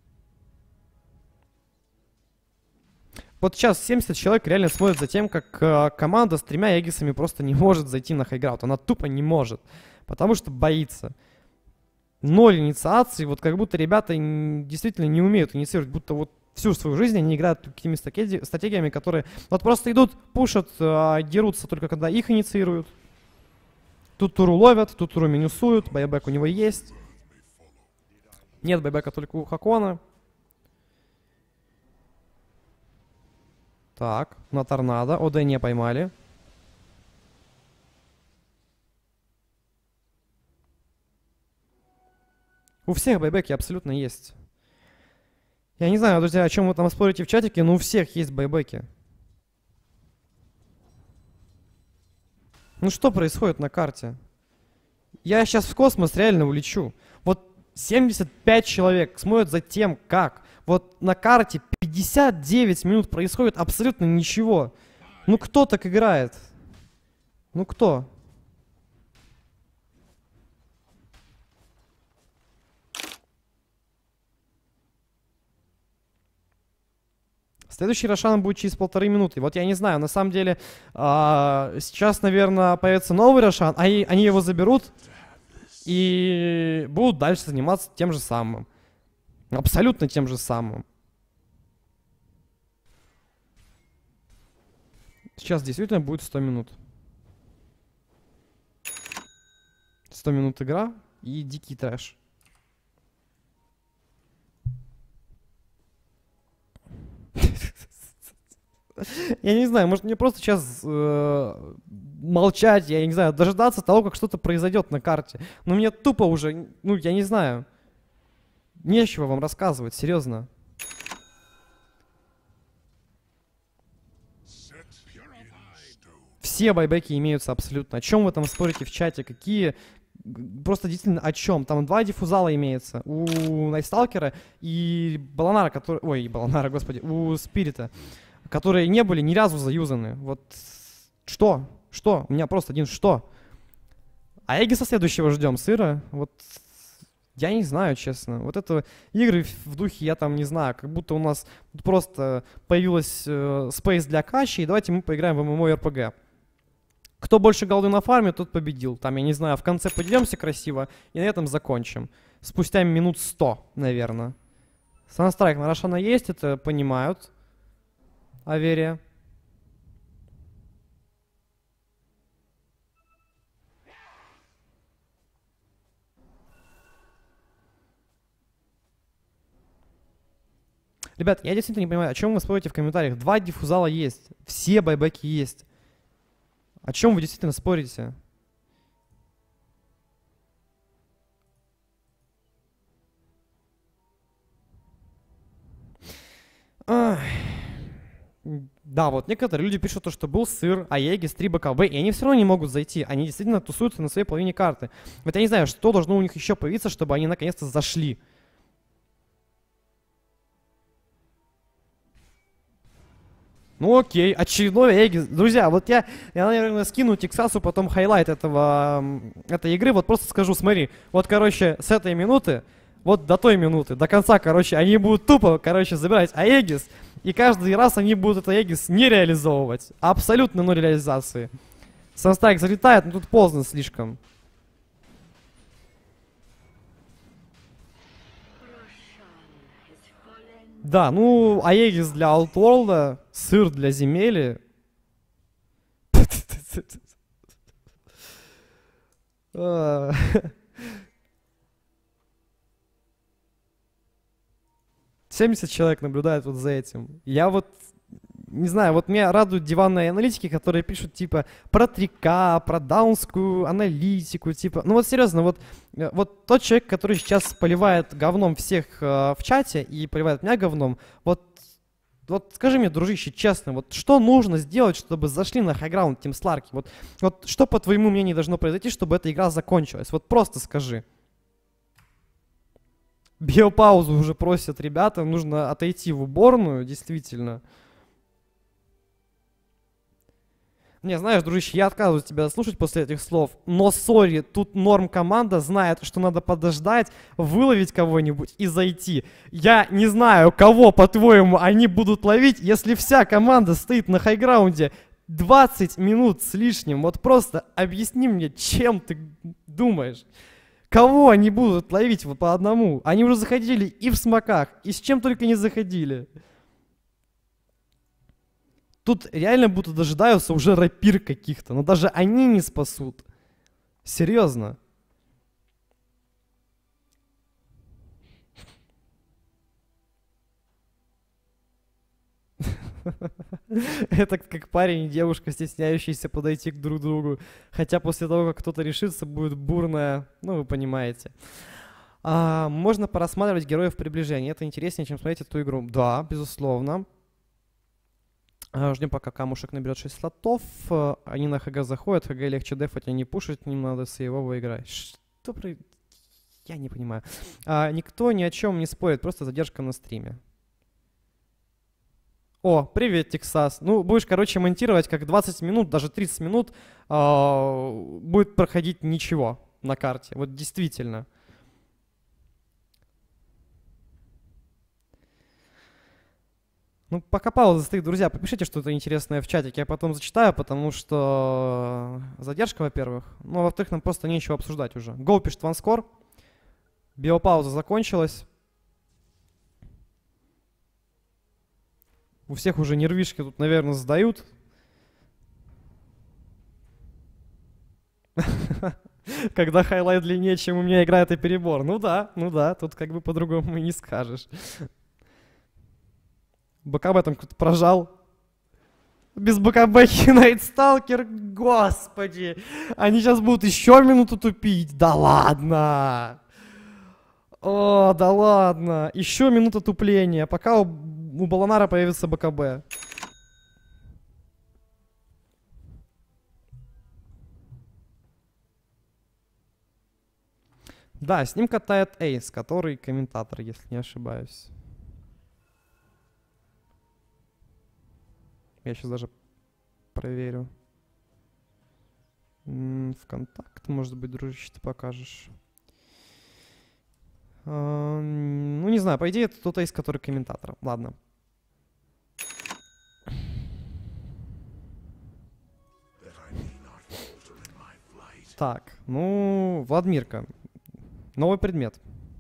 Вот сейчас семьдесят человек реально смотрят за тем, как э, команда с тремя эгисами просто не может зайти на хайграунд. Она тупо не может, потому что боится. Ноль инициаций, вот как будто ребята действительно не умеют инициировать, будто вот всю свою жизнь они играют какими-то стратегиями, которые вот просто идут, пушат, э, дерутся только когда их инициируют. Тут туру ловят, тут туру минусуют, байбек у него есть. Нет байбека только у Хакона. Так, на торнадо. ОД не поймали. У всех байбеки абсолютно есть. Я не знаю, друзья, о чем вы там спорите в чатике, но у всех есть байбеки. Ну что происходит на карте? Я сейчас в космос реально улечу. Вот семьдесят пять человек смотрят за тем, как вот на карте пятьдесят девять минут происходит абсолютно ничего. Ну кто так играет? Ну кто? Следующий Рошан будет через полторы минуты. Вот я не знаю, на самом деле а, сейчас, наверное, появится новый Рошан, а и, они его заберут и будут дальше заниматься тем же самым. Абсолютно тем же самым. Сейчас действительно будет сто минут. сто минут игра и дикий трэш. Я не знаю, может мне просто сейчас э, молчать, я не знаю, дожидаться того, как что-то произойдет на карте. Но мне тупо уже, ну я не знаю. Нечего вам рассказывать, серьезно. Все байбеки имеются абсолютно. О чем вы там спорите в чате? Какие? Просто действительно о чем? Там два диффузала имеется. У Найтсталкера и Баланара, который... Ой, Баланара, господи. У Спирита. Которые не были ни разу заюзаны. Вот что? Что? У меня просто один что? А Эгиса следующего ждем, сыра. Вот Я не знаю, честно. Вот это игры в в духе, я там не знаю, как будто у нас тут просто появилась э, space для качи, и давайте мы поиграем в MMORPG. Кто больше голды на фарме, тот победил. Там, я не знаю, в конце подеремся красиво и на этом закончим. Спустя минут сто, наверное. Санстрайк на Рошана есть, это понимают. Аверия. Ребят, я действительно не понимаю, о чем вы спорите в комментариях. Два диффузала есть, все байбеки есть. О чем вы действительно спорите? Ах. Да, вот некоторые люди пишут, то, что был сыр, Аегис, три БКБ, и они все равно не могут зайти. Они действительно тусуются на своей половине карты. Вот я не знаю, что должно у них еще появиться, чтобы они наконец-то зашли. Ну окей, очередной Аегис. Друзья, вот я, я, наверное, скину Тексасу потом хайлайт этого, м, этой игры. Вот просто скажу, смотри, вот, короче, с этой минуты, вот до той минуты, до конца, короче, они будут тупо, короче, забирать Аегис. И каждый раз они будут этот Аегис не реализовывать. Абсолютно ноль реализации. Санстрайк залетает, но тут поздно слишком. Да, ну, Аегис для Outworld, сыр для земели. А. семьдесят человек наблюдает вот за этим. Я вот, не знаю, вот меня радуют диванные аналитики, которые пишут, типа, про три ка, про даунскую аналитику, типа. Ну вот серьезно, вот, э, вот тот человек, который сейчас поливает говном всех э, в чате и поливает меня говном, вот, вот скажи мне, дружище, честно, вот что нужно сделать, чтобы зашли на хайграунд Team Slark? Вот, вот что, по твоему мнению, должно произойти, чтобы эта игра закончилась? Вот просто скажи. Биопаузу уже просят ребята, нужно отойти в уборную, действительно. Не, знаешь, дружище, я отказываюсь тебя слушать после этих слов, но сори, тут норм команда знает, что надо подождать, выловить кого-нибудь и зайти. Я не знаю, кого, по-твоему, они будут ловить, если вся команда стоит на хайграунде двадцать минут с лишним. Вот просто объясни мне, чем ты думаешь? Кого они будут ловить вот по одному? Они уже заходили и в смоках, и с чем только не заходили. Тут реально будто дожидаются уже рапир каких-то, но даже они не спасут. Серьезно. Это как парень и девушка, стесняющиеся подойти к друг другу. Хотя после того, как кто-то решится, будет бурная, ну вы понимаете. А, можно порассматривать героев приближения. Это интереснее, чем смотреть эту игру. Да, безусловно. А, ждем, пока камушек наберет шесть слотов. А, они на ХГ заходят. ХГ легче дефать, а не пушить. Не надо сейвово играть. Что про... Я не понимаю. А, никто ни о чем не спорит, просто задержка на стриме. О, привет, Тексас. Ну, будешь, короче, монтировать, как двадцать минут, даже тридцать минут э, будет проходить ничего на карте. Вот действительно. Ну, пока пауза стоит, друзья, попишите что-то интересное в чатике, я потом зачитаю, потому что задержка, во-первых. Ну, а во-вторых, нам просто нечего обсуждать уже. Go пишет ванскор. Биопауза закончилась. У всех уже нервишки тут, наверное, сдают. Когда хайлайт длиннее, чем у меня игра, это перебор. Ну да, ну да, тут как бы по-другому и не скажешь. БКБ там кто-то прожал. Без БКБ Найтсталкер, господи. Они сейчас будут еще минуту тупить. Да ладно. О, да ладно. Еще минута тупления, пока у, у Баланара появится БКБ. Да, с ним катает Эйс, который комментатор, если не ошибаюсь. Я сейчас даже проверю. М-м, ВКонтакт, может быть, дружище, ты покажешь. Э, ну, не знаю, по идее, это кто-то из который комментатор. Ладно. Так, ну, Владмирка. Новый предмет.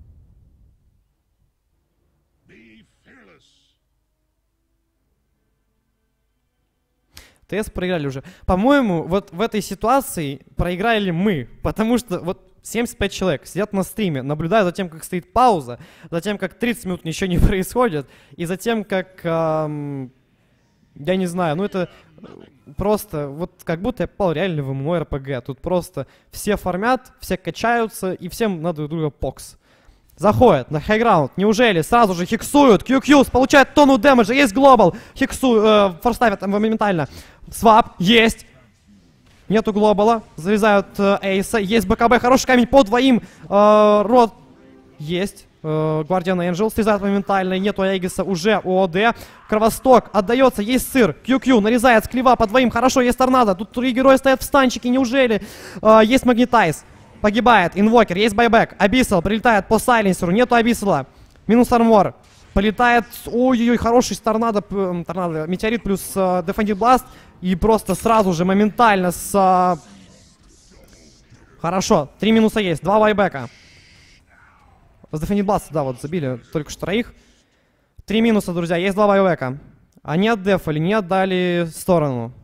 ТС проиграли уже. По-моему, вот в этой ситуации проиграли мы, потому что вот семьдесят пять человек сидят на стриме, наблюдают за тем, как стоит пауза, за тем, как тридцать минут ничего не происходит, и за тем, как, эм, я не знаю, ну это просто, вот как будто я попал реально в MMORPG. Тут просто все фармят, все качаются, и всем надо друг друга покс. Заходят на хайграунд, неужели сразу же хиксуют, кью кью, получает тонну дэмэджа, есть глобал, хиксуют, э, форставят моментально. Свап, есть. Нету глобала, зарезают э, эйса, есть БКБ, хороший камень по двоим, э, рот, есть. Гвардиан Энджел срезает моментально, нету Эгиса уже у ОД. Кровосток отдается, есть сыр. кью кью нарезает с клева по двоим, хорошо, есть торнадо. Тут три героя стоят в станчике, неужели? Э, есть Магнитайз, погибает. Инвокер, есть байбек. Абиссал прилетает по сайленсеру, нету Абиссала. Минус армор. Полетает, ой-ой-ой, хороший торнадо, торнадо, метеорит плюс э, Defended Blast. И просто сразу же, моментально с... Э... Хорошо, три минуса есть, два байбека. С Defended Blast, да, вот забили только что троих. Три минуса, друзья, есть два байбека. Они отдефали, не отдали сторону.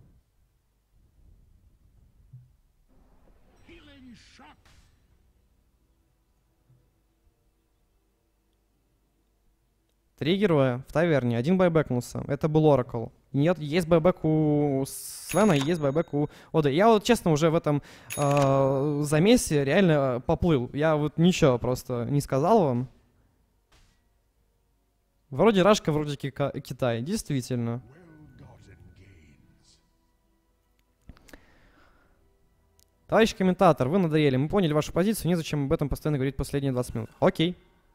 Три героя в таверне, один байбекнулся. Это был Oracle. Нет, есть байбек у Свена и есть байбек у ОД. Я вот, честно, уже в этом э, замесе реально поплыл. Я вот ничего просто не сказал вам. Вроде Рашка, вроде Кика Китай. Действительно. Товарищ комментатор, вы надоели. Мы поняли вашу позицию, незачем об этом постоянно говорить последние двадцать минут. Окей.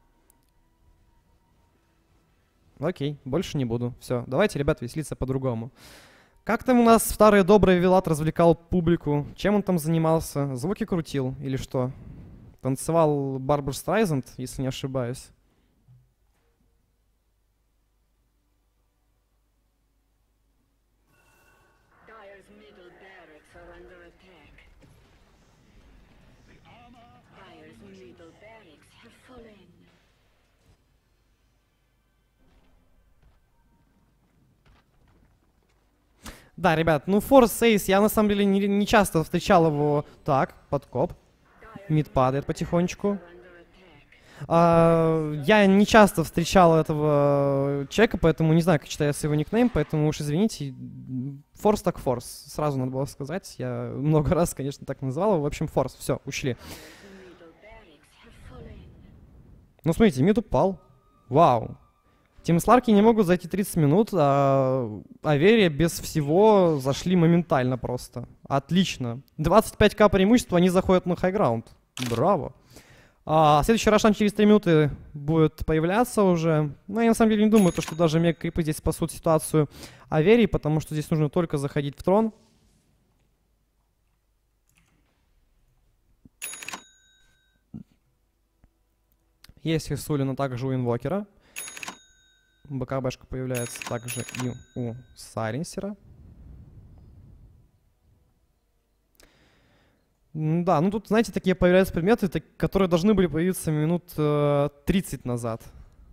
Окей, больше не буду. Все, давайте, ребят, веселиться по-другому. Как там у нас старый добрый Вилат развлекал публику? Чем он там занимался? Звуки крутил или что? Танцевал Барбара Страйзенд, если не ошибаюсь. Да, ребят, ну Форс Эйс, я на самом деле не, не часто встречал его. Так, подкоп. Мид падает потихонечку. А, я не часто встречал этого человека, поэтому не знаю, как читается его никнейм, поэтому уж извините. Форс так Форс, сразу надо было сказать. Я много раз, конечно, так называл его. В общем, Форс, все, ушли. Ну, смотрите, мид упал. Вау. Тим Сларки не могут зайти тридцать минут, а Аверия без всего зашли моментально просто. Отлично. двадцать пять ка преимущества, они заходят на хайграунд. Браво. А, следующий Рошан через три минуты будет появляться уже. Но я на самом деле не думаю, то, что даже мега-крипы здесь спасут ситуацию Аверии, потому что здесь нужно только заходить в трон. Есть Хисули, но также у инвокера. БКБшка появляется также и у сайленсера. Да, ну тут, знаете, такие появляются предметы, так, которые должны были появиться минут э, тридцать назад.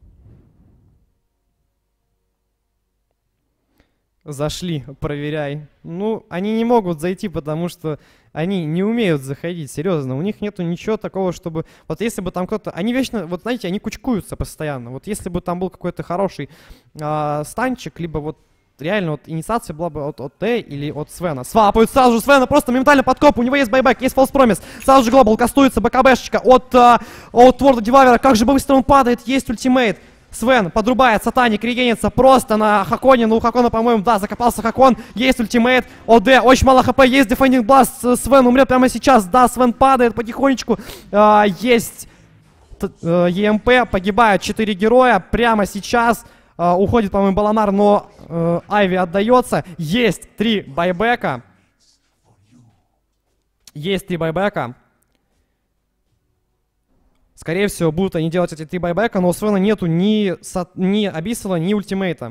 Зашли, проверяй. Ну, они не могут зайти, потому что они не умеют заходить, серьезно. У них нету ничего такого, чтобы... Вот если бы там кто-то... Они вечно, вот знаете, они кучкуются постоянно. Вот если бы там был какой-то хороший э, станчик, либо вот реально вот инициация была бы от, от Т или от Свена. Свапают сразу же Свена, просто моментально подкоп. У него есть байбек, есть фолс промис. Сразу же глобал кастуется, БКБшечка от, э, от Ворда Дивавера. Как же быстро он падает, есть ультимейт. Свен подрубает, Сатаник регенится просто на Хаконе. Ну, у Хакона, по-моему, да, закопался Хакон. Есть ультимейт. ОД, очень мало хп, есть Defending Blast. Свен умрет прямо сейчас. Да, Свен падает потихонечку. А, есть ЕМП, погибают четыре героя. Прямо сейчас а, уходит, по-моему, Баламар, но а, Айви отдается. Есть три байбека. Есть три байбека. Скорее всего, будут они делать эти три байбека, но у Свена нету ни, ни Абиссала, ни ультимейта.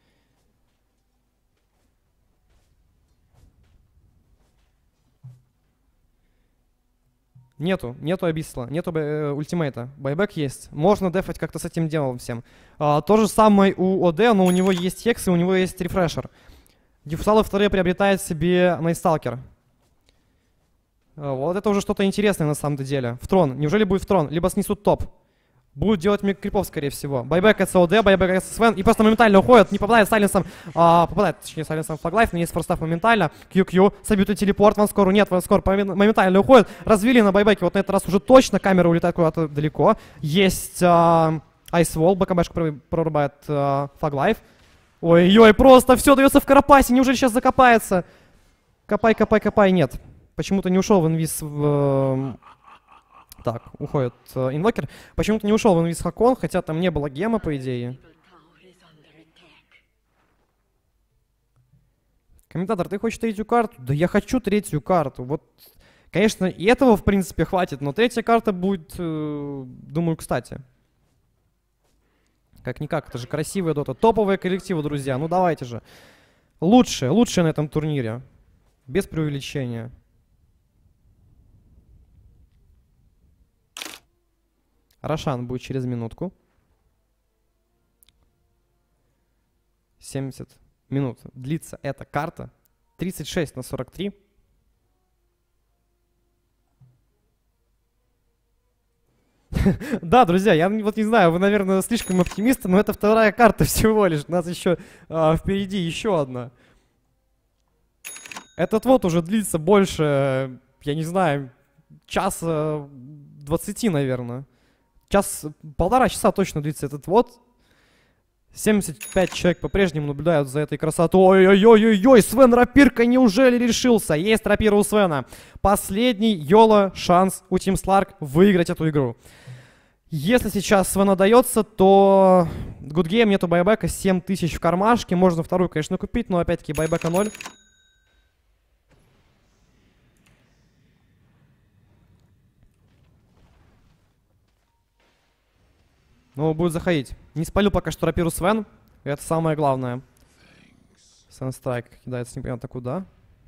Нету, нету Абиссала, нету э, ультимейта. Байбек есть. Можно дефать как-то с этим делом всем. А, то же самое у ОД, но у него есть хекс и у него есть рефрешер. Диффусалы вторые приобретает себе Найтсталкер. Вот это уже что-то интересное на самом деле. В трон. Неужели будет в трон? Либо снесут топ. Будут делать мега-крипов, скорее всего. Байбек это ОД, байбек это Свен. И просто моментально уходят. Не попадает сайленсом. А, попадает, точнее, сайленсом флаглайф, но есть форстав моментально. Кью-кью. Собьют телепорт. Ванскору нет. Ванскор моментально уходит. Развили на байбеке. Вот на этот раз уже точно камера улетает куда-то далеко. Есть айсвол. БКБшка прорубает а, флаглайф. Ой-ой, просто все дается в карапасе. Неужели сейчас закопается? Копай, копай, копай. Нет. Почему-то не ушел в инвиз в... Так, уходит э, инвокер. Почему-то не ушел в инвиз Хакон, хотя там не было гема, по идее. Комментатор, ты хочешь третью карту? Да я хочу третью карту. Вот, конечно, и этого, в принципе, хватит, но третья карта будет, э, думаю, кстати. Как-никак, это же красивая дота. Топовые коллективы, друзья, ну давайте же. Лучшие, лучшие на этом турнире. Без преувеличения. Рошан будет через минутку. семьдесят минут длится эта карта. тридцать шесть на сорок три. Да, друзья, я вот не знаю, вы, наверное, слишком оптимисты, но это вторая карта всего лишь. У нас еще а, впереди еще одна. Этот вот уже длится больше, я не знаю, часа двадцати, наверное. Час, полтора часа точно длится этот вот. семьдесят пять человек по-прежнему наблюдают за этой красотой. Ой-ой-ой-ой, Свен Рапирка неужели решился? Есть рапира у Свена. Последний йола шанс у Team Slark выиграть эту игру. Если сейчас Свена дается, то Good Game, нету байбека, семь тысяч в кармашке. Можно вторую, конечно, купить, но опять-таки байбека ноль. Ну, будет заходить. Не спалил пока что рапиру Свен. Это самое главное. Свен страйк кидается непонятно куда.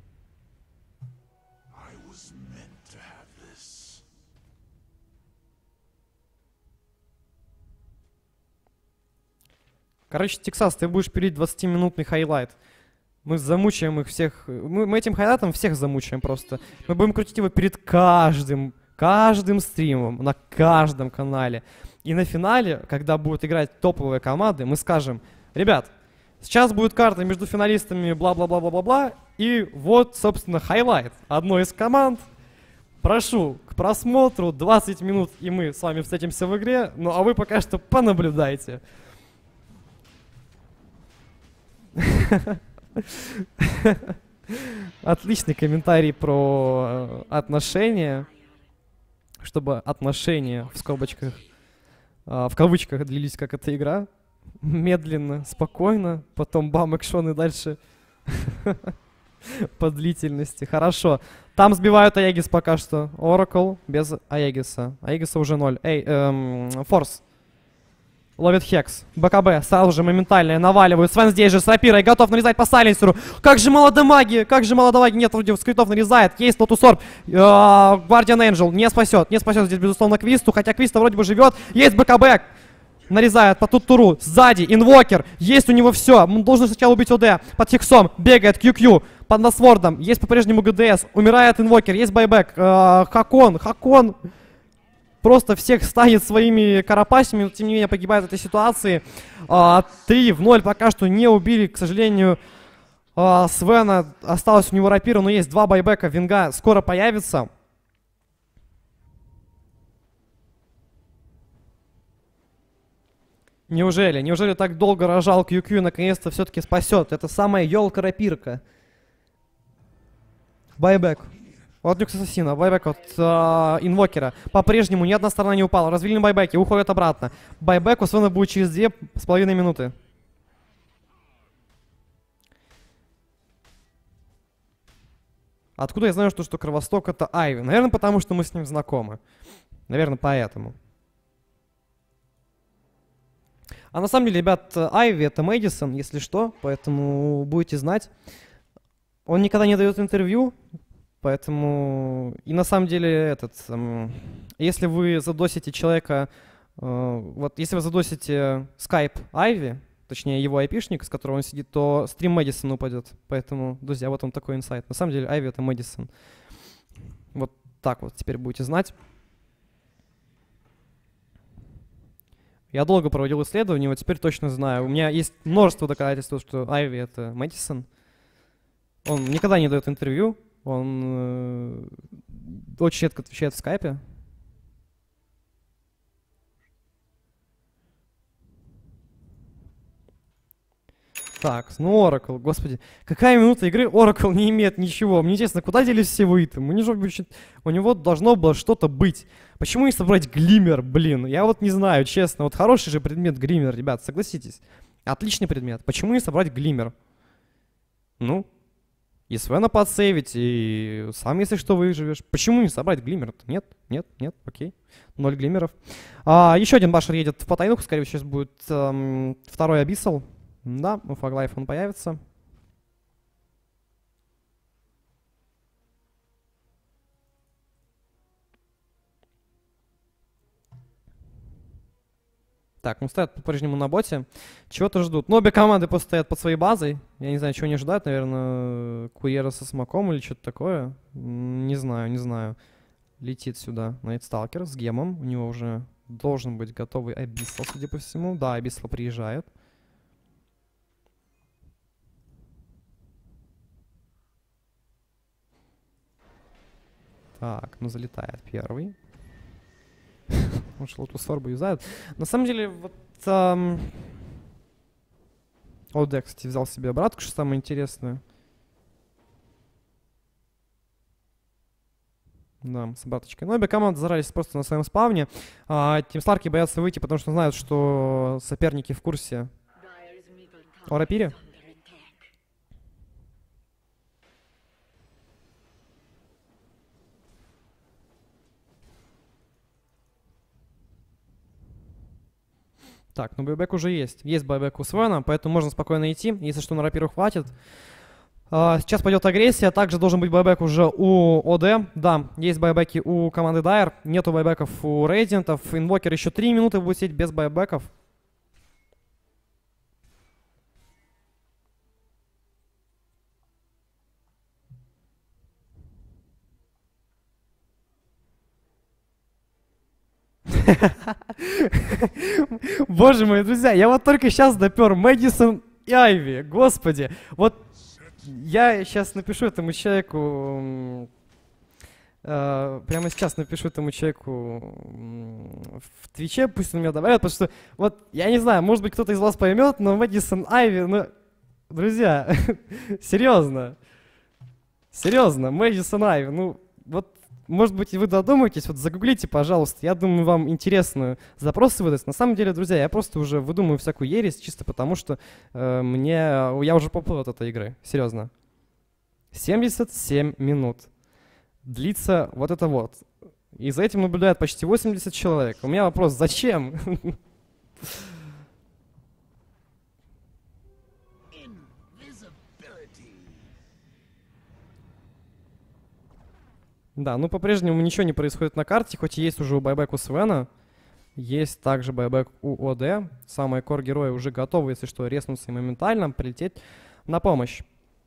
Короче, Тексас, ты будешь пилить двадцатиминутный хайлайт. Мы замучаем их всех. Мы, мы этим хайлайтом всех замучаем просто. Мы будем крутить его перед каждым, каждым стримом, на каждом канале. И на финале, когда будут играть топовые команды, мы скажем: ребят, сейчас будет карта между финалистами бла-бла-бла-бла-бла-бла. И вот, собственно, хайлайт одной из команд. Прошу к просмотру, двадцать минут, и мы с вами встретимся в игре. Ну а вы пока что понаблюдайте. Отличный комментарий про отношения. Чтобы отношения в скобочках, в кавычках длились, как эта игра. Медленно, спокойно, потом бам, экшон и дальше по длительности. Хорошо. Там сбивают Аегис пока что. Oracle без Аегиса. Аегиса уже ноль. Эй, эм, Форс. Ловит хекс. БКБ сразу же моментально наваливают. Свен здесь же с рапирой готов нарезать по сайленсеру. Как же мало дамаги! Как же мало дамаги! Нет, вроде скритов нарезает. Есть Лотусорб. Гвардиан Энджел не спасет. Не спасет здесь, безусловно, Квисту. Хотя Квиста вроде бы живет. Есть БКБ. Нарезает по Туттуру. Сзади инвокер. Есть у него все. Он должен сначала убить ОД. Под хексом. Бегает Кью-Кью. Под Носвордом. Есть по-прежнему ГДС. Умирает инвокер. Есть байбек. Хакон. Хакон. Просто всех станет своими карапасями, но тем не менее погибает в этой ситуации. три в ноль пока что не убили, к сожалению, а, Свена. Осталось у него рапира, но есть два байбека. Винга скоро появится. Неужели? Неужели так долго рожал Кью-Кью и наконец-то все-таки спасет? Это самая елка-рапирка. Байбек. Вот Нюкс Ассасина, байбек от э, инвокера. По-прежнему ни одна сторона не упала. Развили на байбеке, уходят обратно. Байбек у Свена будет через две с половиной минуты. Откуда я знаю, что, что Кровосток это Айви? Наверное, потому что мы с ним знакомы. Наверное, поэтому. А на самом деле, ребят, Айви это Мэдисон, если что, поэтому будете знать. Он никогда не дает интервью, поэтому... И на самом деле, этот, эм, если вы задосите человека, э, вот если вы задосите Skype Айви, точнее его айпишник, с которого он сидит, то стрим Мэдисона упадет. Поэтому, друзья, вот он такой инсайт. На самом деле, Айви это Мэдисон. Вот так вот теперь будете знать. Я долго проводил исследования, вот теперь точно знаю. У меня есть множество доказательств, что Айви это Мэдисон. Он никогда не дает интервью, он э, очень редко отвечает в скайпе. Так, ну Oracle, господи, какая минута игры, Oracle не имеет ничего. Мне интересно, куда делись все вы там? У него должно было что-то быть. Почему не собрать глиммер, блин? Я вот не знаю, честно. Вот хороший же предмет глиммер, ребят, согласитесь. Отличный предмет. Почему не собрать глиммер? Ну, и Свена подсейвить, и сам, если что, выживешь. Почему не собрать глиммер-то? Нет, нет, нет, окей. Ноль глиммеров. А, еще один башер едет в потайнуху, скорее всего, сейчас будет эм, второй Abyssal. Да, у Фаглайф он появится. Так, ну стоят по-прежнему на боте. Чего-то ждут. Ну, обе команды просто стоят под своей базой. Я не знаю, чего они ожидают. Наверное, курьера со смоком или что-то такое. Не знаю, не знаю. Летит сюда Найтсталкер с гемом. У него уже должен быть готовый Abyssal, судя по всему. Да, Abyssal приезжает. Так, ну залетает первый. Он шелоту сорбу юзает. На самом деле, вот... Эм... О, да, кстати, взял себе обратку, что самое интересное. Да, с обраточкой. Но обе команды зарались просто на своем спавне. А, Тим Сларки боятся выйти, потому что знают, что соперники в курсе о рапире. Так, ну байбек уже есть. Есть байбек у Свена, поэтому можно спокойно идти. Если что, на рапиру хватит. А, сейчас пойдет агрессия. Также должен быть байбек уже у ОД. Да, есть байбеки у команды Дайр. Нету байбеков у Рейдиантов. Инвокер еще три минуты будет сидеть без байбеков. Боже мой, друзья, я вот только сейчас допер Мэдисон и Айви. Господи, вот я сейчас напишу этому человеку, э, прямо сейчас напишу этому человеку в Твиче, пусть он меня добавит, потому что вот, я не знаю, может быть кто-то из вас поймет, но Мэдисон Айви, ну, друзья, серьезно, серьезно, Мэдисон Айви, ну, вот. Может быть, вы додумаетесь, вот загуглите, пожалуйста. Я думаю, вам интересно запросы выдаст. На самом деле, друзья, я просто уже выдумываю всякую ересь, чисто потому что э, мне... Я уже поплыл от этой игры. Серьезно. семьдесят семь минут. Длится вот это вот. И за этим наблюдает почти восемьдесят человек. У меня вопрос, зачем? Да, ну по-прежнему ничего не происходит на карте, хоть и есть уже у байбек у Свена. Есть также байбек у ОД. Самые кор-герои уже готовы, если что, резнуться и моментально прилететь на помощь.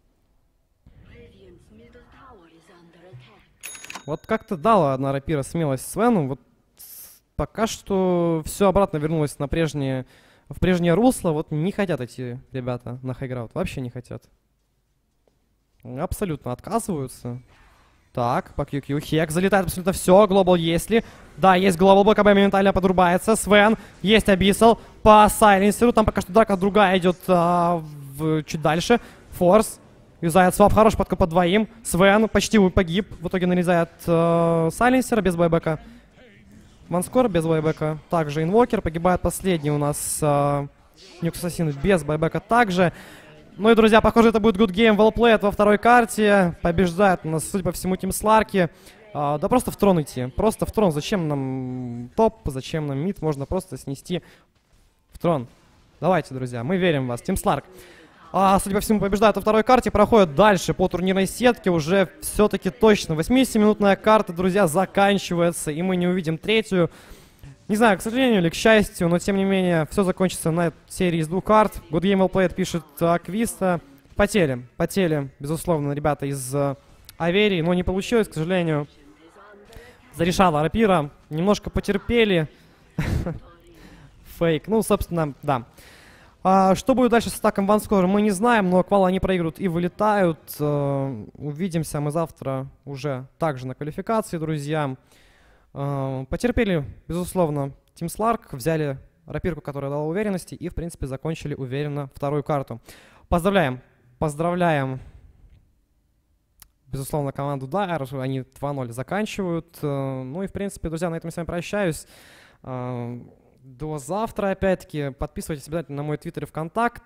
Вот как-то дала одна рапира смелость Свену. Вот пока что все обратно вернулось на прежнее, в прежнее русло. Вот не хотят эти ребята на хайграунд. Вообще не хотят. Абсолютно отказываются. Так, по кью кью. Хек залетает абсолютно все. Глобал есть ли? Да, есть глобал. БКБ моментально подрубается. Свен. Есть Abyssal по сайленсеру. Там пока что драка другая идет а, в, чуть дальше. Форс. Юзает свап. Хороший подкоп по двоим. Свен почти погиб. В итоге нарезает а, сайленсера без байбека. Ванскор без байбека. Также инвокер. Погибает последний у нас а, Нюкс Ассасин без байбека также. Ну и, друзья, похоже, это будет good game, well played во второй карте. Побеждает у нас, судя по всему, Тим Сларки. А, да просто в трон идти. Просто в трон. Зачем нам топ, зачем нам мид? Можно просто снести в трон. Давайте, друзья, мы верим в вас. Team Slark. А, судя по всему, побеждают на второй карте, проходят дальше по турнирной сетке. Уже все-таки точно восьмидесятиминутная карта, друзья, заканчивается, и мы не увидим третью. Не знаю, к сожалению или к счастью, но тем не менее, все закончится на серии из двух карт. Good Game Well Played пишет Аквиста. Потели, потели, безусловно, ребята из uh, Аверии, но не получилось, к сожалению. Зарешала рапира, немножко потерпели. Фейк, ну, собственно, да. А, что будет дальше с атаком Ванскор, мы не знаем, но квалы они проигрывают и вылетают. Uh, увидимся мы завтра уже также на квалификации, друзья. Uh, потерпели, безусловно, Team Slark, взяли рапирку, которая дала уверенности, и, в принципе, закончили уверенно вторую карту. Поздравляем, поздравляем, безусловно, команду Dire, они два ноль заканчивают. Uh, ну и, в принципе, друзья, на этом я с вами прощаюсь. Uh, До завтра, опять-таки. Подписывайтесь обязательно на мой твиттер и ВКонтакт,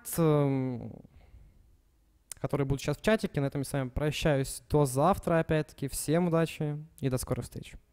которые будут сейчас в чатике. На этом я с вами прощаюсь. До завтра, опять-таки. Всем удачи и до скорых встреч.